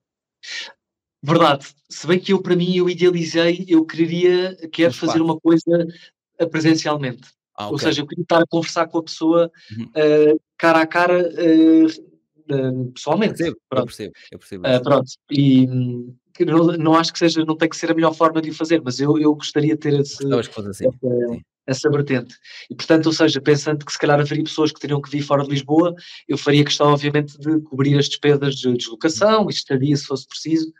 S2: Verdade. Se bem que eu, para mim, eu idealizei, eu queria, quero
S1: Um
S2: fazer
S1: espaço.
S2: uma coisa presencialmente.
S1: Ah,
S2: Ou
S1: ok.
S2: seja, eu queria estar a conversar com a pessoa
S1: Uhum.
S2: uh, cara a cara, uh, uh, pessoalmente.
S1: Percebo, eu
S2: Pronto.
S1: percebo, eu percebo
S2: Uh,
S1: isso.
S2: pronto. E hum, não, não acho que seja, não tem que ser a melhor forma de o fazer, mas eu, eu gostaria de ter esse,
S1: Gostavas que fosse assim.
S2: essa,
S1: Sim.
S2: essa vertente. E, portanto, ou seja, pensando que se calhar haveria pessoas que teriam que vir fora de Lisboa, eu faria questão, obviamente, de cobrir as despesas de deslocação e estadia, se fosse preciso.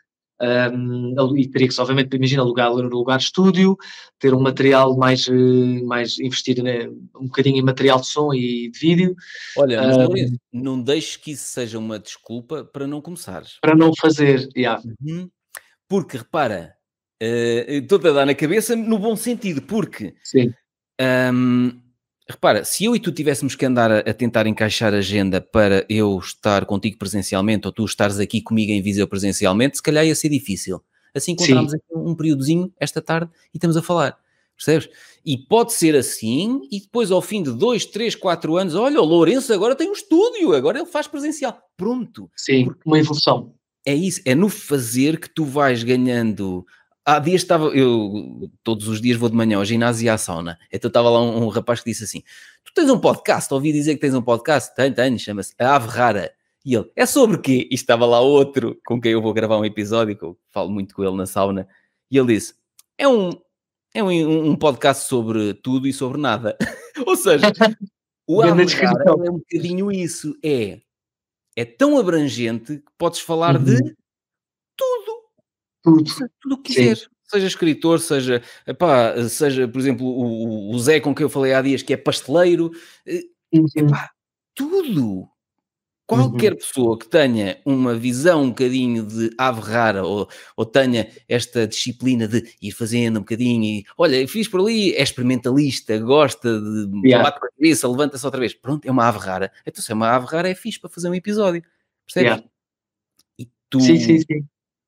S2: Um, e teria que, obviamente, imagina, alugar no lugar de estúdio, ter um material mais, mais investir né, um bocadinho em material de som e de vídeo.
S1: Olha, mas Lourenço,
S2: Um,
S1: não deixes que isso seja uma desculpa para não começares.
S2: para não fazer, yeah.
S1: Uhum. Porque, repara, uh, estou-te a dar na cabeça no bom sentido, porque,
S2: Sim.
S1: um, repara, se eu e tu tivéssemos que andar a, a tentar encaixar a agenda para eu estar contigo presencialmente ou tu estares aqui comigo em Viseu presencialmente, se calhar ia ser difícil. Assim
S2: Sim.
S1: encontramos aqui um, um períodozinho esta tarde e estamos a falar. Percebes? E pode ser assim, e depois ao fim de dois, três, quatro anos, olha, o Lourenço agora tem um estúdio, agora ele faz presencial. Pronto.
S2: Sim,
S1: Porque
S2: uma evolução.
S1: é isso, é no fazer que tu vais ganhando. Há dias estava, eu todos os dias vou de manhã ao ginásio e à sauna. Então estava lá um, um rapaz que disse assim: tu tens um podcast? Ouvi dizer que tens um podcast? Tenho, tenho, chama-se A Ave Rara. E ele, é sobre quê? E estava lá outro com quem eu vou gravar um episódio, que eu falo muito com ele na sauna. E ele disse: é um, é um, um podcast sobre tudo e sobre nada. Ou seja, o
S2: Grande
S1: Ave Rara
S2: descrição.
S1: é um bocadinho isso. É, é tão abrangente que podes falar de
S2: Uhum.
S1: tudo.
S2: Tudo.
S1: Tudo o que
S2: Sim.
S1: quiseres. Seja escritor, seja, epá, seja, por exemplo, o, o Zé com quem eu falei há dias, que é pasteleiro.
S2: Uhum.
S1: Epá, tudo.
S2: Uhum.
S1: Qualquer pessoa que tenha uma visão um bocadinho de ave rara ou, ou tenha esta disciplina de ir fazendo um bocadinho e, olha, fiz por ali, é experimentalista, gosta de
S2: Yeah.
S1: bate com a cabeça, levanta-se outra vez. Pronto, é uma ave rara. Então, se é uma ave rara, é fixe para fazer um episódio. Percebes?
S2: Yeah.
S1: E
S2: Sim, sim,
S1: tu
S2: sim.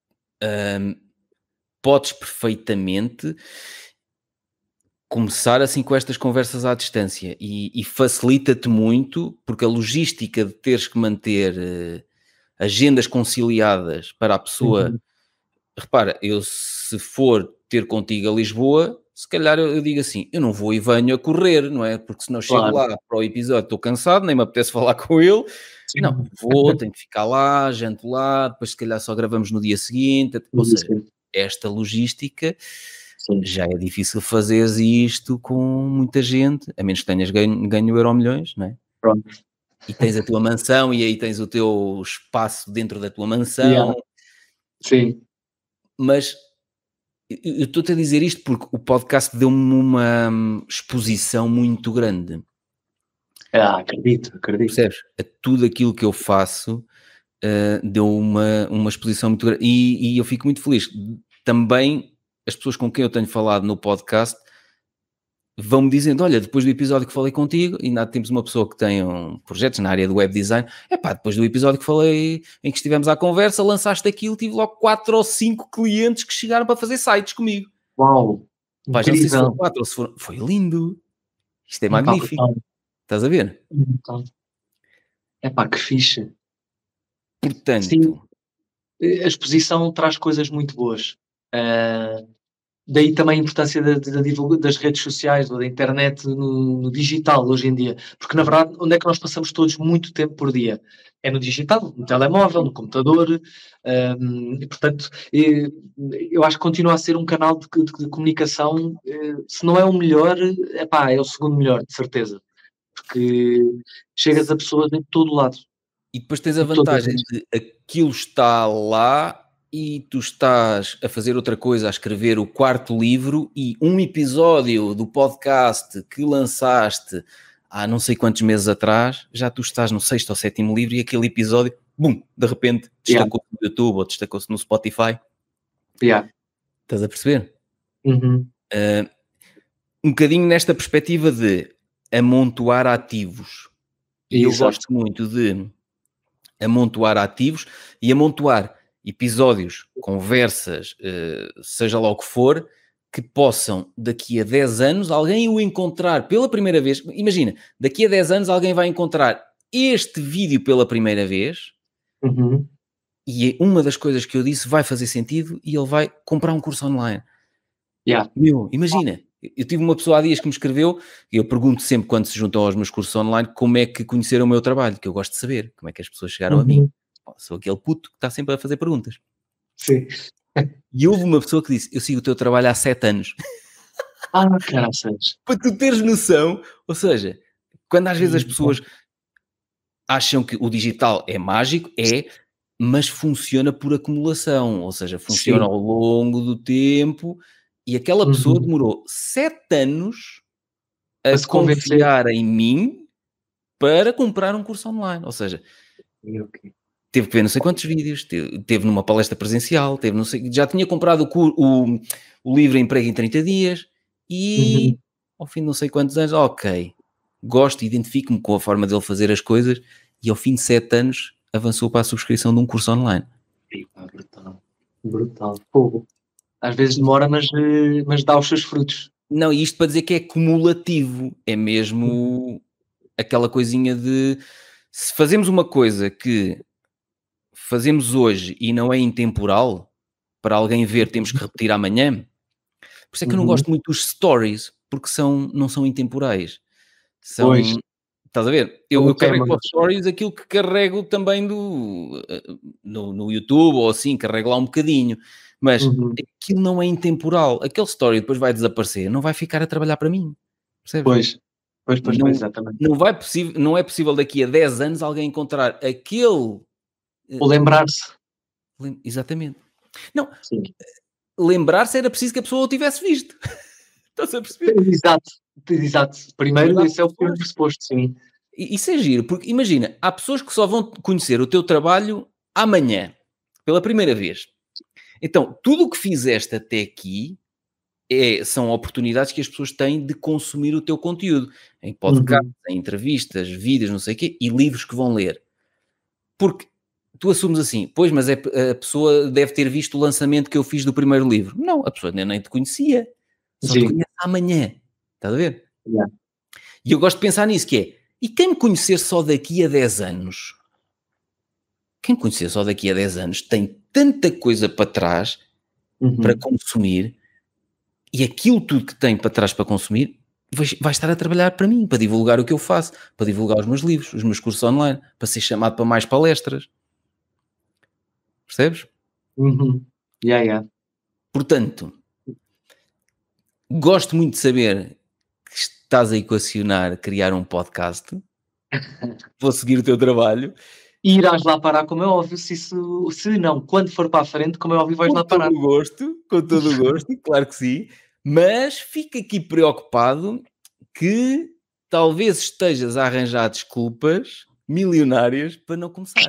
S1: hum, podes perfeitamente começar assim com estas conversas à distância e, e facilita-te muito, porque a logística de teres que manter uh, agendas conciliadas para a pessoa.
S2: Uhum.
S1: Repara, eu se for ter contigo a Lisboa, se calhar eu, eu digo assim, eu não vou e venho a correr, não é? Porque senão chego
S2: Claro.
S1: lá para o episódio, estou cansado, nem me apetece falar com ele. Não,
S2: Sim.
S1: vou, tenho que ficar lá, janto lá, depois se calhar só gravamos no dia seguinte. Ou seja,
S2: Sim.
S1: esta logística
S2: Sim.
S1: já é difícil fazeres isto com muita gente, a menos que tenhas ganho, ganho euro milhões, não é?
S2: Pronto.
S1: E tens a tua mansão e aí tens o teu espaço dentro da tua mansão.
S2: Yeah. Sim.
S1: Mas eu estou-te a dizer isto porque o podcast deu-me uma exposição muito grande.
S2: Ah, acredito, acredito.
S1: Percebes? A tudo aquilo que eu faço uh, deu uma, uma exposição muito grande. E, e eu fico muito feliz. Também as pessoas com quem eu tenho falado no podcast vão-me dizendo, olha, depois do episódio que falei contigo, e ainda temos uma pessoa que tem um projetos na área do web design, epá, depois do episódio que falei, em que estivemos à conversa, lançaste aquilo, tive logo quatro ou cinco clientes que chegaram para fazer sites comigo.
S2: Uau,
S1: Pá, já não sei se foram
S2: incrível.
S1: quatro ou se foram... Foi lindo. Isto é
S2: Epá,
S1: magnífico.
S2: brutal.
S1: Estás a ver?
S2: Brutal. Epá, que fixe.
S1: Portanto...
S2: Sim, a exposição traz coisas muito boas. Uh, daí também a importância da, da divulga- das redes sociais ou da internet no, no digital hoje em dia. Porque, na verdade, onde é que nós passamos todos muito tempo por dia? É no digital, no telemóvel, no computador. Um, e, portanto, eh, eu acho que continua a ser um canal de, de- de comunicação, eh, se não é o melhor, epá, é o segundo melhor, de certeza. Porque chegas a pessoas em todo lado.
S1: E depois tens a
S2: Em todas
S1: vantagem
S2: as...
S1: de aquilo está lá e tu estás a fazer outra coisa, a escrever o quarto livro e um episódio do podcast que lançaste há não sei quantos meses atrás, já tu estás no sexto ou sétimo livro e aquele episódio, bum, de repente destacou-se no YouTube ou destacou-se no Spotify.
S2: Yeah.
S1: Estás a perceber?
S2: Uhum.
S1: Uh, um bocadinho nesta perspectiva de amontoar ativos. E eu
S2: Exato.
S1: gosto muito de amontoar ativos e amontoar episódios, conversas, seja lá o que for, que possam, daqui a dez anos, alguém o encontrar pela primeira vez. Imagina, daqui a dez anos alguém vai encontrar este vídeo pela primeira vez
S2: Uhum.
S1: e uma das coisas que eu disse vai fazer sentido e ele vai comprar um curso online.
S2: Yeah.
S1: Meu, imagina, eu tive uma pessoa há dias que me escreveu, e eu pergunto sempre quando se juntam aos meus cursos online como é que conheceram o meu trabalho, que eu gosto de saber, como é que as pessoas chegaram
S2: Uhum.
S1: a mim. Oh, sou aquele puto que está sempre a fazer perguntas.
S2: Sim.
S1: E houve uma pessoa que disse, eu sigo o teu trabalho há sete anos.
S2: Ah, caraças.
S1: Para tu teres noção, ou seja, quando às vezes as pessoas acham que o digital é mágico, é, mas funciona por acumulação, ou seja, funciona
S2: Sim.
S1: ao longo do tempo, e aquela pessoa
S2: Uhum.
S1: demorou sete anos a
S2: Para se convencer.
S1: confiar em mim para comprar um curso online, ou seja,
S2: Okay.
S1: teve que ver não sei quantos vídeos, teve, teve numa palestra presencial, teve não sei, já tinha comprado o, cur, o, o livro Emprego em trinta dias e
S2: Uhum.
S1: ao fim de não sei quantos anos, ok, gosto e identifico-me com a forma dele fazer as coisas e ao fim de sete anos avançou para a subscrição de um curso online.
S2: Eita, brutal. Brutal. Fogo. Às vezes demora, mas, mas dá os seus frutos.
S1: Não, e isto para dizer que é cumulativo, é mesmo aquela coisinha de se fazemos uma coisa que fazemos hoje e não é intemporal, para alguém ver temos que repetir amanhã. Por isso é que eu não
S2: Uhum.
S1: gosto muito dos stories, porque são, não são intemporais. São,
S2: Pois.
S1: estás a ver? Eu,
S2: São
S1: eu carrego para os
S2: efêmeros.
S1: stories aquilo que carrego também do, no, no YouTube ou assim, carrego lá um bocadinho. Mas
S2: Uhum.
S1: aquilo não é intemporal. Aquele story depois vai desaparecer, não vai ficar a trabalhar para mim. Percebes?
S2: Pois. Pois, pois,
S1: Não,
S2: pois, exatamente.
S1: não, vai possível, não é possível daqui a dez anos alguém encontrar aquele...
S2: Ou lembrar-se.
S1: Exatamente. Não,
S2: Sim.
S1: lembrar-se era preciso que a pessoa o tivesse visto. Estás a perceber?
S2: Exato. Exato. Primeiro,
S1: Mas
S2: esse é o primeiro
S1: pessoas...
S2: pressuposto, sim.
S1: Isso é giro, porque imagina, há pessoas que só vão conhecer o teu trabalho amanhã, pela primeira vez. Então, tudo o que fizeste até aqui é, são oportunidades que as pessoas têm de consumir o teu conteúdo. Em podcasts,
S2: Uhum.
S1: em entrevistas, vídeos, não sei o quê, e livros que vão ler. Porque tu assumes assim, pois, mas é, a pessoa deve ter visto o lançamento que eu fiz do primeiro livro. Não, a pessoa nem, nem te conhecia. Só
S2: Sim.
S1: te conhece amanhã. Estás a ver?
S2: Yeah.
S1: E eu gosto de pensar nisso, que é, e quem me conhecer só daqui a dez anos? Quem me conhecer só daqui a dez anos tem tanta coisa para trás,
S2: Uhum.
S1: para consumir, e aquilo tudo que tem para trás para consumir vai, vai estar a trabalhar para mim, para divulgar o que eu faço, para divulgar os meus livros, os meus cursos online, para ser chamado para mais palestras. Percebes?
S2: Uhum. Yeah, yeah.
S1: Portanto, gosto muito de saber que estás a equacionar criar um podcast. Vou seguir o teu trabalho.
S2: E irás lá parar, como é óbvio, se isso, se não, quando for para a frente, como é óbvio, vais
S1: Com
S2: lá parar.
S1: todo o gosto, com todo o gosto, claro que sim. Mas fico aqui preocupado que talvez estejas a arranjar desculpas milionárias para não começar.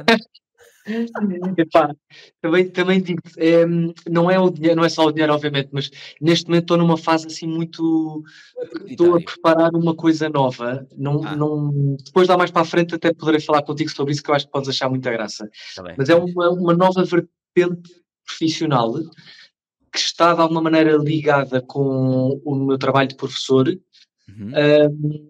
S2: Epá, também, também digo, é, não, é o dinheiro, não é só o dinheiro, obviamente, mas neste momento estou numa fase assim muito. Estou a preparar uma coisa nova. Não,
S1: Ah.
S2: não, depois, lá mais para a frente, até poderei falar contigo sobre isso, que eu acho que podes achar muita graça.
S1: Tá bem.
S2: Mas é uma, uma nova vertente profissional que está de alguma maneira ligada com o meu trabalho de professor.
S1: Uhum.
S2: Um,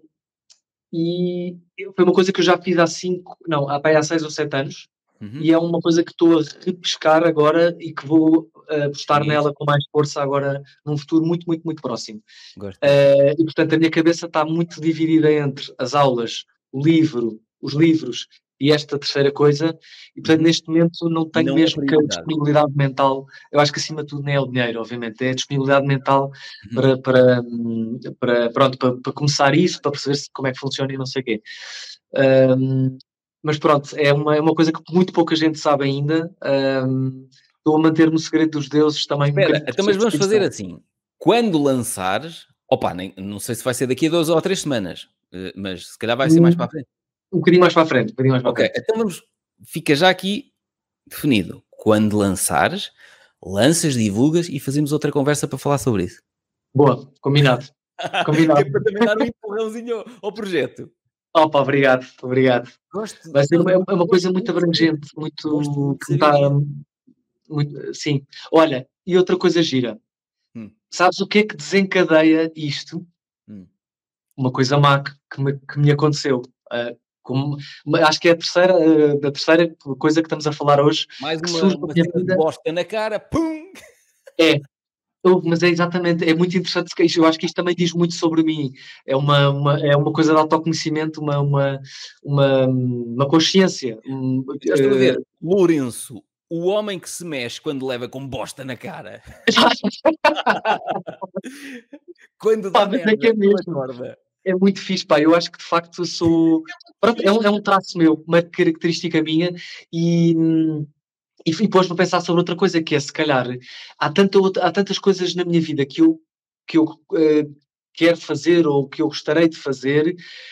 S2: e foi uma coisa que eu já fiz há cinco, não, há, há seis ou sete anos.
S1: Uhum.
S2: E é uma coisa que estou a repescar agora e que vou uh, apostar
S1: Sim,
S2: nela com mais força agora num futuro muito, muito, muito próximo.
S1: Gosto.
S2: Uh, e portanto a minha cabeça está muito dividida entre as aulas, o livro, os livros e esta terceira coisa, e portanto
S1: Uhum.
S2: neste momento não tenho
S1: Não é
S2: mesmo que a
S1: prioridade.
S2: disponibilidade mental, eu acho que acima de tudo nem é o dinheiro, obviamente, é a disponibilidade mental
S1: Uhum.
S2: para, para, para, pronto, para, para começar isso, para perceber como é que funciona e não sei o quê. Um, mas pronto, é uma, é uma coisa que muito pouca gente sabe ainda. Um, estou a manter no segredo dos deuses também.
S1: Espera,
S2: um
S1: então, mas vamos fazer assim. Quando lançares, opa, nem, não sei se vai ser daqui a duas ou três semanas, mas se calhar vai ser mais para a frente.
S2: Um bocadinho mais para a frente. Um bocadinho mais para
S1: Ok,
S2: a frente.
S1: então vamos, fica já aqui definido. Quando lançares, lanças, divulgas e fazemos outra conversa para falar sobre isso.
S2: Boa, combinado. Combinado.
S1: Que é para também dar um empurrãozinho ao, ao projeto.
S2: Opa, obrigado, obrigado.
S1: Gosto,
S2: Vai ser
S1: não,
S2: uma, é uma coisa muito
S1: muito
S2: abrangente,
S1: saber.
S2: muito,
S1: Gosto muito
S2: que me
S1: de saber
S2: está,
S1: disso.
S2: muito, sim. Olha, e outra coisa gira.
S1: Hum.
S2: Sabes o que é que desencadeia isto?
S1: Hum.
S2: Uma coisa má que, que, me, que me aconteceu. Uh, como, acho que é a terceira, uh, a terceira coisa que estamos a falar hoje.
S1: Mais
S2: que
S1: uma,
S2: surge
S1: uma
S2: na minha
S1: cena
S2: vida.
S1: de bosta na cara, pum!
S2: É, eu, mas é exatamente, é muito interessante, que isto- eu acho que isto também diz muito sobre mim. É uma, uma, é uma coisa de autoconhecimento, uma, uma, uma, uma consciência. Um,
S1: Já estou a ver.
S2: uh,
S1: Lourenço, o homem que se mexe quando leva com bosta na cara. Quando dá
S2: Pá, mas é que
S1: merda,
S2: é
S1: ele
S2: mesmo.
S1: acorda.
S2: É muito fixe, pá. Eu acho que de facto eu sou. Pronto, é, um, é um traço meu, uma característica minha, e, e, e pôs-me a pensar sobre outra coisa, que é se calhar há, tanta outra, há tantas coisas na minha vida que eu, que eu uh, quero fazer ou que eu gostaria de fazer,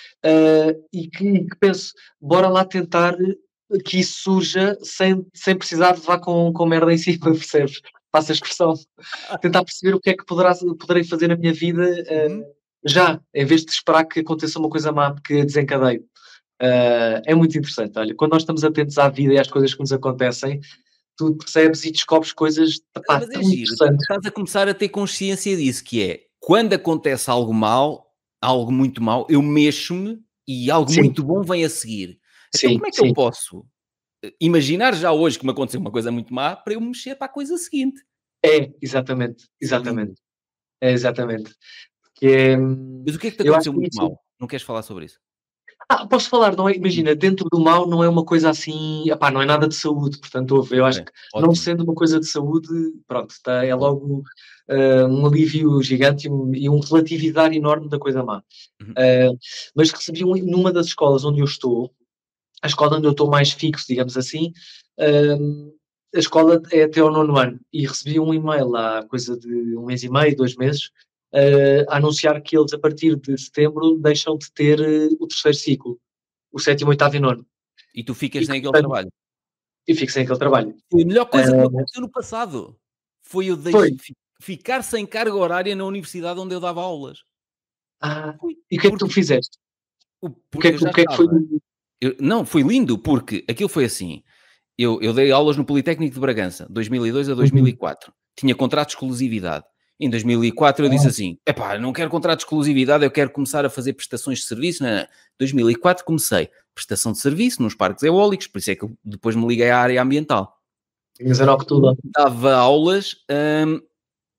S2: uh, e, que, e que penso, bora lá tentar que isso surja sem, sem precisar de levar com, com merda em cima, percebes? Passa a expressão. Tentar perceber o que é que poderá, poderei fazer na minha vida. Uh,
S1: Uhum.
S2: Já, em vez de esperar que aconteça uma coisa má que desencadeie. Uh, é muito interessante, olha, quando nós estamos atentos à vida e às coisas que nos acontecem, tu percebes e descobres coisas, pá,
S1: Mas é
S2: tão
S1: giro,
S2: interessantes.
S1: estás a começar a ter consciência disso, que é, quando acontece algo mal, algo muito mal, eu mexo-me e algo
S2: Sim,
S1: muito bom vem a seguir. Então
S2: sim,
S1: como é que eu
S2: sim.
S1: posso imaginar já hoje que me aconteceu uma coisa muito má para eu me mexer para a coisa seguinte?
S2: É, exatamente,
S1: Isso é lindo.
S2: exatamente. É, exatamente. Que é,
S1: Mas o que é que te
S2: eu acho
S1: aconteceu
S2: que
S1: muito
S2: isso.
S1: mal? Não queres falar sobre isso?
S2: Ah, posso falar, não é?
S1: Hum.
S2: Imagina, dentro do mal não é uma coisa assim, epá, não é nada de saúde, portanto, ouve, eu acho
S1: Ok,
S2: que não
S1: ótimo.
S2: sendo uma coisa de saúde, pronto, tá, é
S1: Boa.
S2: logo uh, um alívio gigante e um, e um relativizar enorme da coisa má.
S1: Uhum.
S2: Uh, mas recebi um, numa das escolas onde eu estou, a escola onde eu estou mais fixo, digamos assim, uh, a escola é até ao nono ano, e recebi um e-mail há coisa de um mês e meio, dois meses, uh, a anunciar que eles, a partir de setembro, deixam de ter uh, o terceiro ciclo, o sétimo, oitavo e nono.
S1: E tu ficas
S2: E,
S1: sem aquele
S2: portanto,
S1: trabalho.
S2: e fico sem aquele trabalho.
S1: Foi a melhor coisa que me
S2: Uh,
S1: aconteceu no passado. Foi eu
S2: foi.
S1: deix... ficar sem carga horária na universidade onde eu dava aulas.
S2: Ah,
S1: Foi.
S2: e o que é que tu
S1: Porque,
S2: fizeste? O que
S1: porque
S2: é
S1: eu
S2: que,
S1: já
S2: o que, é que foi?
S1: estava. Eu, não, foi lindo, porque aquilo foi assim. Eu, eu dei aulas no Politécnico de Bragança, dois mil e dois a dois mil e quatro.
S2: Uhum.
S1: Tinha contrato de exclusividade. Em dois mil e quatro eu disse assim, epá, não quero contrato de exclusividade, eu quero começar a fazer prestações de serviço. Não, não. dois mil e quatro comecei prestação de serviço nos parques eólicos, por isso é que eu depois me liguei à área ambiental.
S2: Tinhas a nocturna.
S1: Dava aulas hum,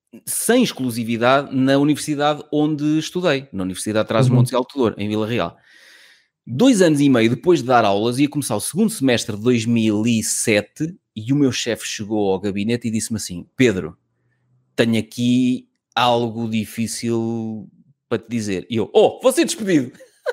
S1: sem exclusividade, na universidade onde estudei, na Universidade de Trás-os-Montes e Alto Douro, em Vila Real. Dois anos e meio depois de dar aulas, ia começar o segundo semestre de dois mil e sete e o meu chefe chegou ao gabinete e disse-me assim: Pedro, tenho aqui algo difícil para te dizer. E eu, oh, vou ser despedido.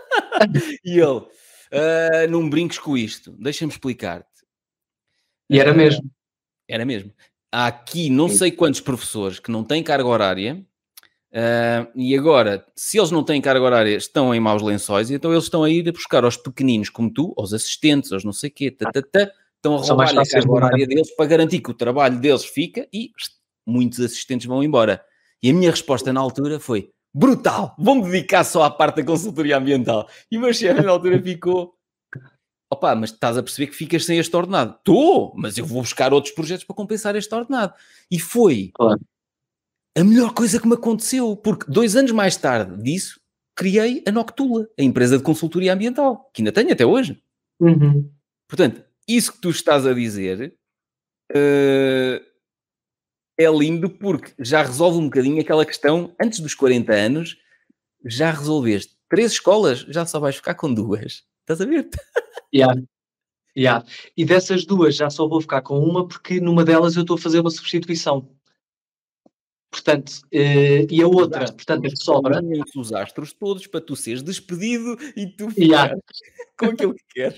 S1: E ele, uh, não brinques com isto, deixa-me explicar-te.
S2: E era uh, mesmo.
S1: Era mesmo. Há aqui não sei quantos professores que não têm carga horária, uh, e agora, se eles não têm carga horária, estão em maus lençóis, e então eles estão a ir a buscar aos pequeninos como tu, aos assistentes, aos não sei o quê, tatatá, estão a roubar a carga horária deles para garantir que o trabalho deles fica e muitos assistentes vão embora. E a minha resposta na altura foi: brutal, vou-me dedicar só à parte da consultoria ambiental. E o meu chefe na altura ficou: opa, mas estás a perceber que ficas sem este ordenado? Estou, mas eu vou buscar outros projetos para compensar este ordenado. E foi
S2: claro.
S1: a melhor coisa que me aconteceu, porque dois anos mais tarde disso, criei a Noctula, a empresa de consultoria ambiental, que ainda tenho até hoje.
S2: Uhum.
S1: Portanto, isso que tu estás a dizer uh, é lindo, porque já resolve um bocadinho aquela questão, antes dos quarenta anos, já resolveste três escolas, já só vais ficar com duas. Estás a ver?
S2: Yeah. Yeah. E dessas duas já só vou ficar com uma, porque numa delas eu estou a fazer uma substituição. Portanto, uh, e a outra, portanto, a que sobra...
S1: os astros todos para tu seres despedido e tu ficar
S2: yeah.
S1: com aquilo que queres.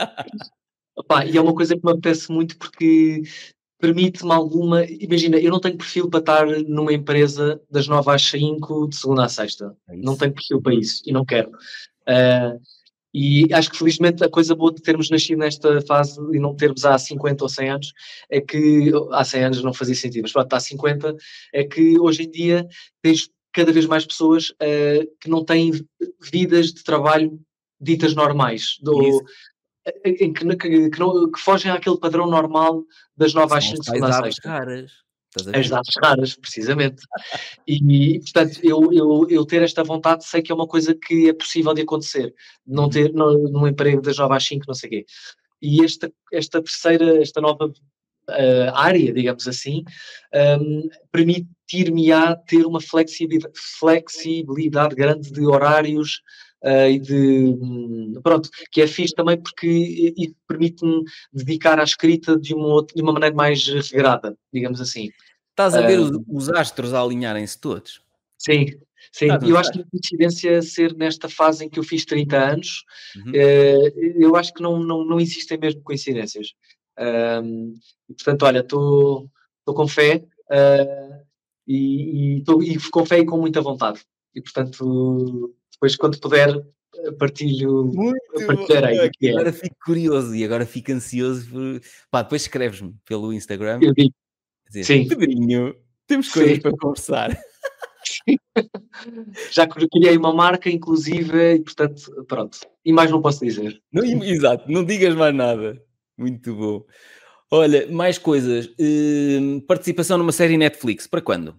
S2: Opa, e é uma coisa que me apetece muito, porque permite-me alguma... Imagina, eu não tenho perfil para estar numa empresa das nove às cinco, de segunda à sexta. É não tenho perfil para isso e não quero. Uh, e acho que felizmente a coisa boa de termos nascido nesta fase e não termos há cinquenta ou cem anos é que... Há cem anos não fazia sentido, mas pronto, há cinquenta, é que hoje em dia tens cada vez mais pessoas uh, que não têm vidas de trabalho ditas normais. Do, em que, que, que, não, que fogem àquele padrão normal das nove às cinco, segunda à sexta.
S1: Raras.
S2: As datas raras, precisamente. E, portanto, eu, eu, eu ter esta vontade, sei que é uma coisa que é possível de acontecer. Não ter no, num emprego das nove às cinco, não sei o quê. E esta, esta terceira, esta nova uh, área, digamos assim, um, permitir-me-á ter uma flexibilidade, flexibilidade grande de horários, Uh, e de, pronto, que é fixe também porque e permite-me dedicar à escrita de uma, outra, de uma maneira mais regrada, digamos assim.
S1: Estás a ver uh, os, os astros a alinharem-se todos?
S2: Sim, sim. E eu acho que a coincidência ser nesta fase em que eu fiz trinta anos, uhum. uh, eu acho que não, não, não existem mesmo coincidências. Uh, e, portanto, olha, estou com fé uh, e, e, tô, e com fé e com muita vontade. E, portanto... Depois, quando puder, partilho.
S1: Partilharei. Agora é. Fico curioso e agora fico ansioso. Por... Pá, depois escreves-me pelo Instagram.
S2: Eu digo.
S1: Dizer,
S2: sim.
S1: Pedrinho, temos coisas sim. para conversar.
S2: Sim. Já criei uma marca, inclusive, e portanto, pronto. E mais não posso dizer.
S1: Não, exato, não digas mais nada. Muito bom. Olha, mais coisas. Uh, participação numa série Netflix, para quando?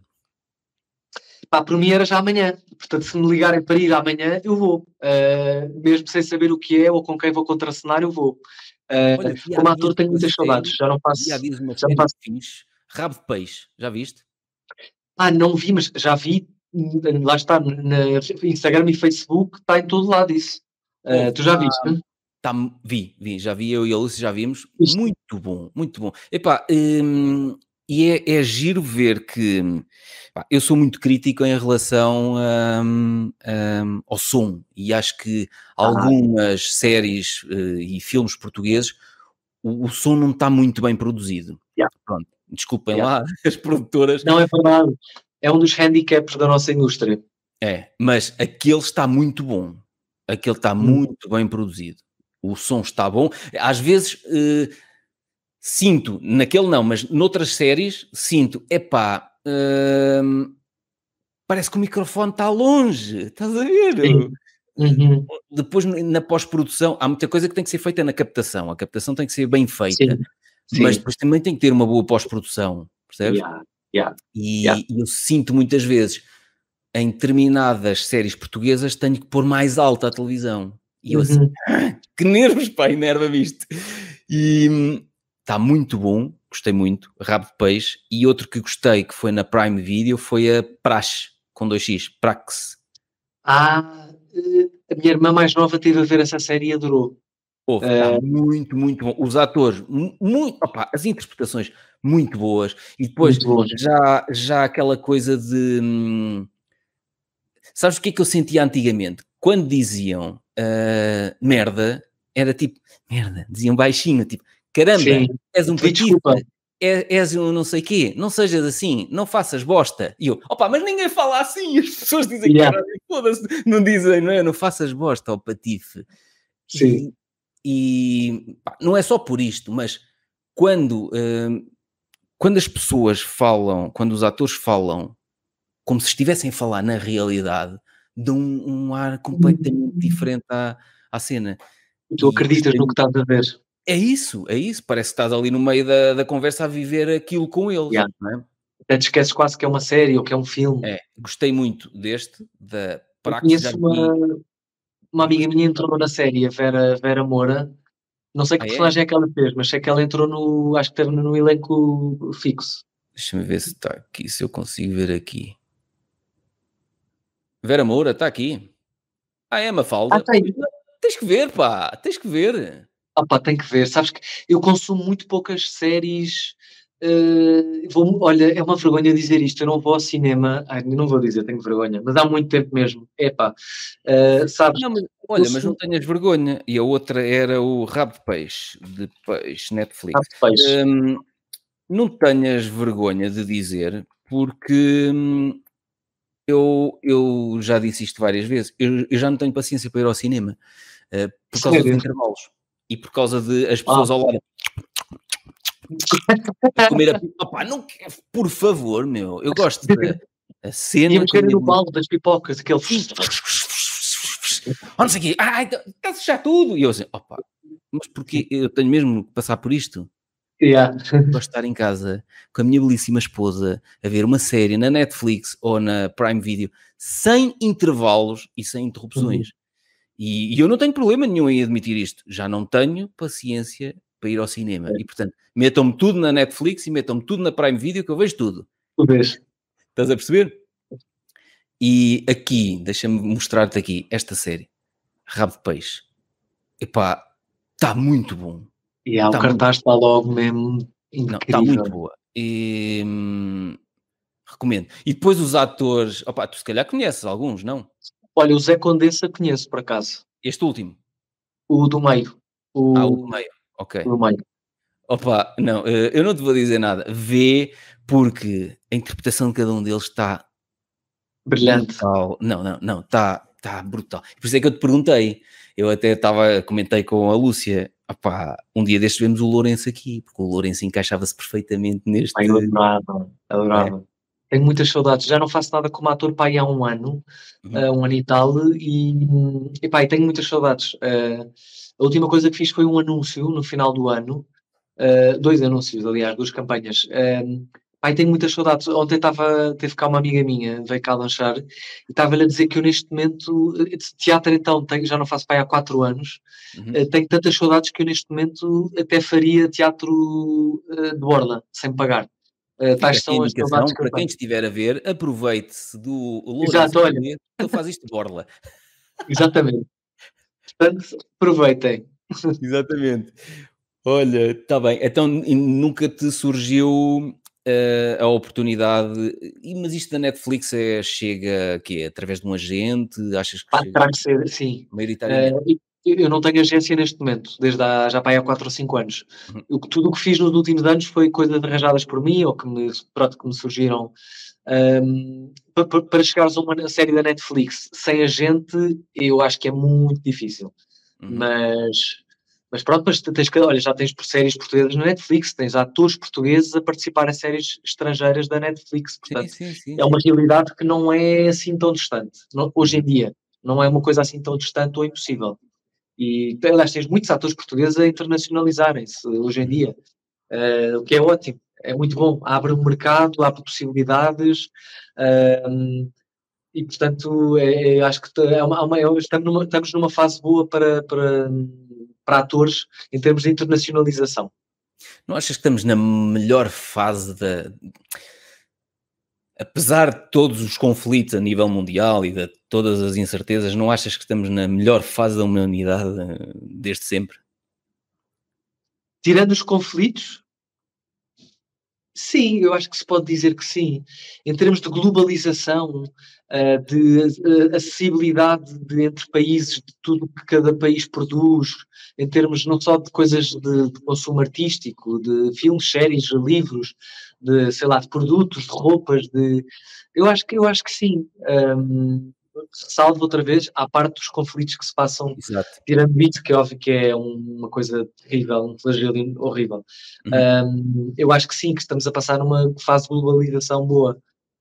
S2: Pá, para mim era já amanhã. Portanto, se me ligarem para ir amanhã, eu vou. Uh, mesmo sem saber o que é ou com quem vou contracenar, eu vou. Uh, Olha, como ator tenho muitas saudades. Já não faço...
S1: Já diz uma
S2: já não faço...
S1: fixe. Rabo de Peixe. Já viste?
S2: Ah, não vi, mas já vi. Lá está, no Instagram e Facebook, está em todo lado isso. Uh, oh, tu já viste, não?
S1: Tá, vi, vi. Já vi, eu e a Lúcia já vimos. Isto. Muito bom, muito bom. Epá, hum, e é, é giro ver que pá, eu sou muito crítico em relação um, um, ao som, e acho que ah, algumas séries uh, e filmes portugueses o, o som não está muito bem produzido.
S2: Yeah.
S1: Pronto, desculpem yeah. lá as produtoras.
S2: Não é verdade, é um dos handicaps da nossa indústria.
S1: É, mas aquele está muito bom, aquele está hum. muito bem produzido, o som está bom, às vezes... Uh, sinto, naquele não, mas noutras séries, sinto, epá, hum, parece que o microfone está longe, estás a ver?
S2: Uhum.
S1: Depois, na pós-produção, há muita coisa que tem que ser feita na captação, a captação tem que ser bem feita,
S2: Sim. Sim.
S1: mas depois também tem que ter uma boa pós-produção, percebes?
S2: Yeah. Yeah.
S1: E,
S2: yeah.
S1: e eu sinto muitas vezes, em determinadas séries portuguesas, tenho que pôr mais alta a televisão. E eu
S2: uhum.
S1: assim, que nervos, pá, enerva-me isto. E... está muito bom, gostei muito, Rabo de Peixe, e outro que gostei, que foi na Prime Video, foi a Praxe, com dois X, Praxe.
S2: Ah, eh, a minha irmã mais nova teve a ver essa série e adorou.
S1: Ouve, está
S2: Eh,
S1: muito, muito bom. Os atores, mu- muito, opá, as interpretações muito boas. E depois,
S2: muito bom.
S1: já, já aquela coisa de... hum, sabes o que é que eu sentia antigamente? Quando diziam ah, merda, era tipo, merda, diziam baixinho, tipo, caramba,
S2: Sim.
S1: és um
S2: Pedi
S1: patife,
S2: desculpa.
S1: é- és um não sei quê, não sejas assim, não faças bosta. E eu, opa, mas ninguém fala assim, as pessoas dizem,
S2: Yeah.
S1: caralho, foda-se, não dizem, não é? Não faças bosta ao patife.
S2: Sim.
S1: E, e pá, não é só por isto, mas quando, hum, quando as pessoas falam, quando os atores falam como se estivessem a falar na realidade, dão um, um ar completamente diferente à, à cena.
S2: Tu
S1: E
S2: acreditas
S1: gostei
S2: no que
S1: muito.
S2: estás a ver.
S1: É isso, é isso. Parece que estás ali no meio da, da conversa a viver aquilo com eles.
S2: Yeah.
S1: Não é?
S2: Até te esqueces quase que é uma série ou que é um filme.
S1: É, gostei muito deste, da
S2: Eu
S1: Praxis, já
S2: conheço
S1: vi
S2: uma, uma
S1: duas.
S2: amiga minha entrou na série, a Vera, Vera Moura. Não sei que
S1: Ah, é?
S2: personagem é que ela fez, mas sei que ela entrou no. Acho que esteve no elenco fixo.
S1: Deixa-me ver se está aqui, se eu consigo ver aqui. Vera Moura, está aqui. Ah, é,
S2: Ah,
S1: Mafalda?
S2: tá aí.
S1: Pois não, tens que ver, pá, tens que ver.
S2: Ah, pá, tem que ver. Sabes que eu consumo muito poucas séries. eh, vou, olha, é uma vergonha dizer isto. Eu não vou ao cinema. Ai, não vou dizer, tenho vergonha, mas há muito tempo mesmo. Epá, eh, sabes?
S1: Não, mas
S2: Eu
S1: olha, mas não
S2: sou
S1: tenhas vergonha. E a outra era o Rabo de Peixe, de Peixe,
S2: rabo
S1: Netflix.
S2: de peixe.
S1: Hum, não tenhas vergonha de dizer, porque hum, eu, eu já disse isto várias vezes, eu, eu já não tenho paciência para ir ao cinema, eh, por causa dos
S2: Sério?
S1: intervalos e por causa de as
S2: Ah,
S1: pessoas ao lado a comer a pipa. Opá, não, quero- por favor, meu, eu gosto da a
S2: e a
S1: cena com a
S2: mexerem
S1: minha
S2: no balde das pipocas, aquele.
S1: sim. Oh, não sei o quê. Ai, está-se já tudo. E eu assim, opa, mas porquê? Eu tenho mesmo que passar por isto?
S2: Yeah.
S1: Gosto de estar em casa com a minha belíssima esposa a ver uma série na Netflix ou na Prime Video sem intervalos e sem
S2: Uhum.
S1: interrupções. E, e eu não tenho problema nenhum em admitir isto. Já não tenho paciência para ir ao cinema. E, portanto, metam-me tudo na Netflix e metam-me tudo na Prime Video que eu vejo tudo.
S2: Tu vês.
S1: Estás a perceber? E aqui, deixa-me mostrar-te aqui esta série. Rabo de Peixe. Epá, está muito bom.
S2: Yeah, o
S1: Está muito,
S2: cartaz está logo mesmo
S1: não, está muito
S2: incrível.
S1: boa. E, hum, recomendo. E depois os atores, opá, tu se calhar conheces alguns, não?
S2: Olha, o Zé Condessa conheço por acaso.
S1: Este último.
S2: O do meio.
S1: Ah, o do
S2: O,
S1: meio. Ok.
S2: o do meio.
S1: Opa, não, eh, eu não te vou dizer nada. Vê, porque a interpretação de cada um deles está
S2: Brilhante.
S1: brutal. Não, não, não, está tá brutal. Por isso é que eu te perguntei. Eu até estava, comentei com a Lúcia, opá, um dia destes vemos o Lourenço aqui, porque o Lourenço encaixava-se perfeitamente
S2: Ai, eu
S1: neste,
S2: adorava,
S1: não é?
S2: adorava. Tenho muitas saudades. Já não faço nada como ator pai há um ano,
S1: Uhum,
S2: ah, um ano e tal, e, e pá, e tenho muitas saudades. Ah, a última coisa que fiz foi um anúncio no final do ano, ah, dois anúncios, aliás, duas campanhas. Ah, pá, e tenho muitas saudades. Ontem estava, teve cá uma amiga minha, veio cá lanchar, e estava-lhe a dizer que eu neste momento, eh, de teatro então, tenho, já não faço pai há quatro anos,
S1: uhum.
S2: eh, tenho tantas saudades que eu neste momento até faria teatro eh, de borla, sem pagar. Uh,
S1: Fica
S2: tais
S1: aqui a
S2: são as saudades
S1: indicação
S2: que eu
S1: para quem
S2: tenho.
S1: estiver a ver, aproveite-se do Lourenço
S2: Exato, olha,
S1: português, que ele faz isto de borla.
S2: exatamente. Portanto, aproveitem.
S1: Exatamente. Olha, está bem. Então e nunca te surgiu eh, a oportunidade, e- mas isto da Netflix é, chega quê? Através de um agente? Achas que
S2: Pá,
S1: chega
S2: terá que ser assim.
S1: maioritariamente?
S2: Uh, e- eu não tenho agência neste momento, desde há, já para aí há quatro ou cinco anos.
S1: Uhum.
S2: O que- tudo o que fiz nos últimos anos foi coisas arranjadas por mim ou que me, pronto, que me surgiram. Um, pa- pa- para chegares a uma série da Netflix sem agente, eu acho que é muito difícil.
S1: Uhum.
S2: Mas, mas pronto, mas tens que, olha, já tens por séries portuguesas na Netflix, tens atores portugueses a participar em séries estrangeiras da Netflix,
S1: Sim,
S2: portanto,
S1: sim, sim,
S2: é uma
S1: sim.
S2: realidade que não é assim tão distante, não- hoje em
S1: Uhum.
S2: dia, não é uma coisa assim tão distante ou impossível. E, aliás, tens muitos atores portugueses a internacionalizarem-se hoje em
S1: Uhum.
S2: dia, eh, o que é ótimo, é muito bom, abre um mercado, abre possibilidades, ehm, e portanto é, é- acho que é uma, é uma- é- estamos, numa, estamos numa fase boa para, para, para atores em termos de internacionalização.
S1: Não achas que estamos na melhor fase da... Apesar de todos os conflitos a nível mundial e de todas as incertezas, não achas que estamos na melhor fase da humanidade uh, desde sempre?
S2: Tirando os conflitos, sim, eu acho que se pode dizer que sim. Em termos de globalização, uh, de uh, acessibilidade de, entre países, de tudo que cada país produz, em termos não só de coisas de, de consumo artístico, de filmes, séries, livros, de, sei lá, de produtos, de roupas, de... Eu acho que, eu acho que sim. Um, salvo outra vez, à parte dos conflitos que se passam,
S1: Exato.
S2: tirando isso, que é óbvio que é um, uma coisa terrível, um flagelo horrível.
S1: Uhum.
S2: Um, eu acho que sim, que estamos a passar numa fase de globalização boa.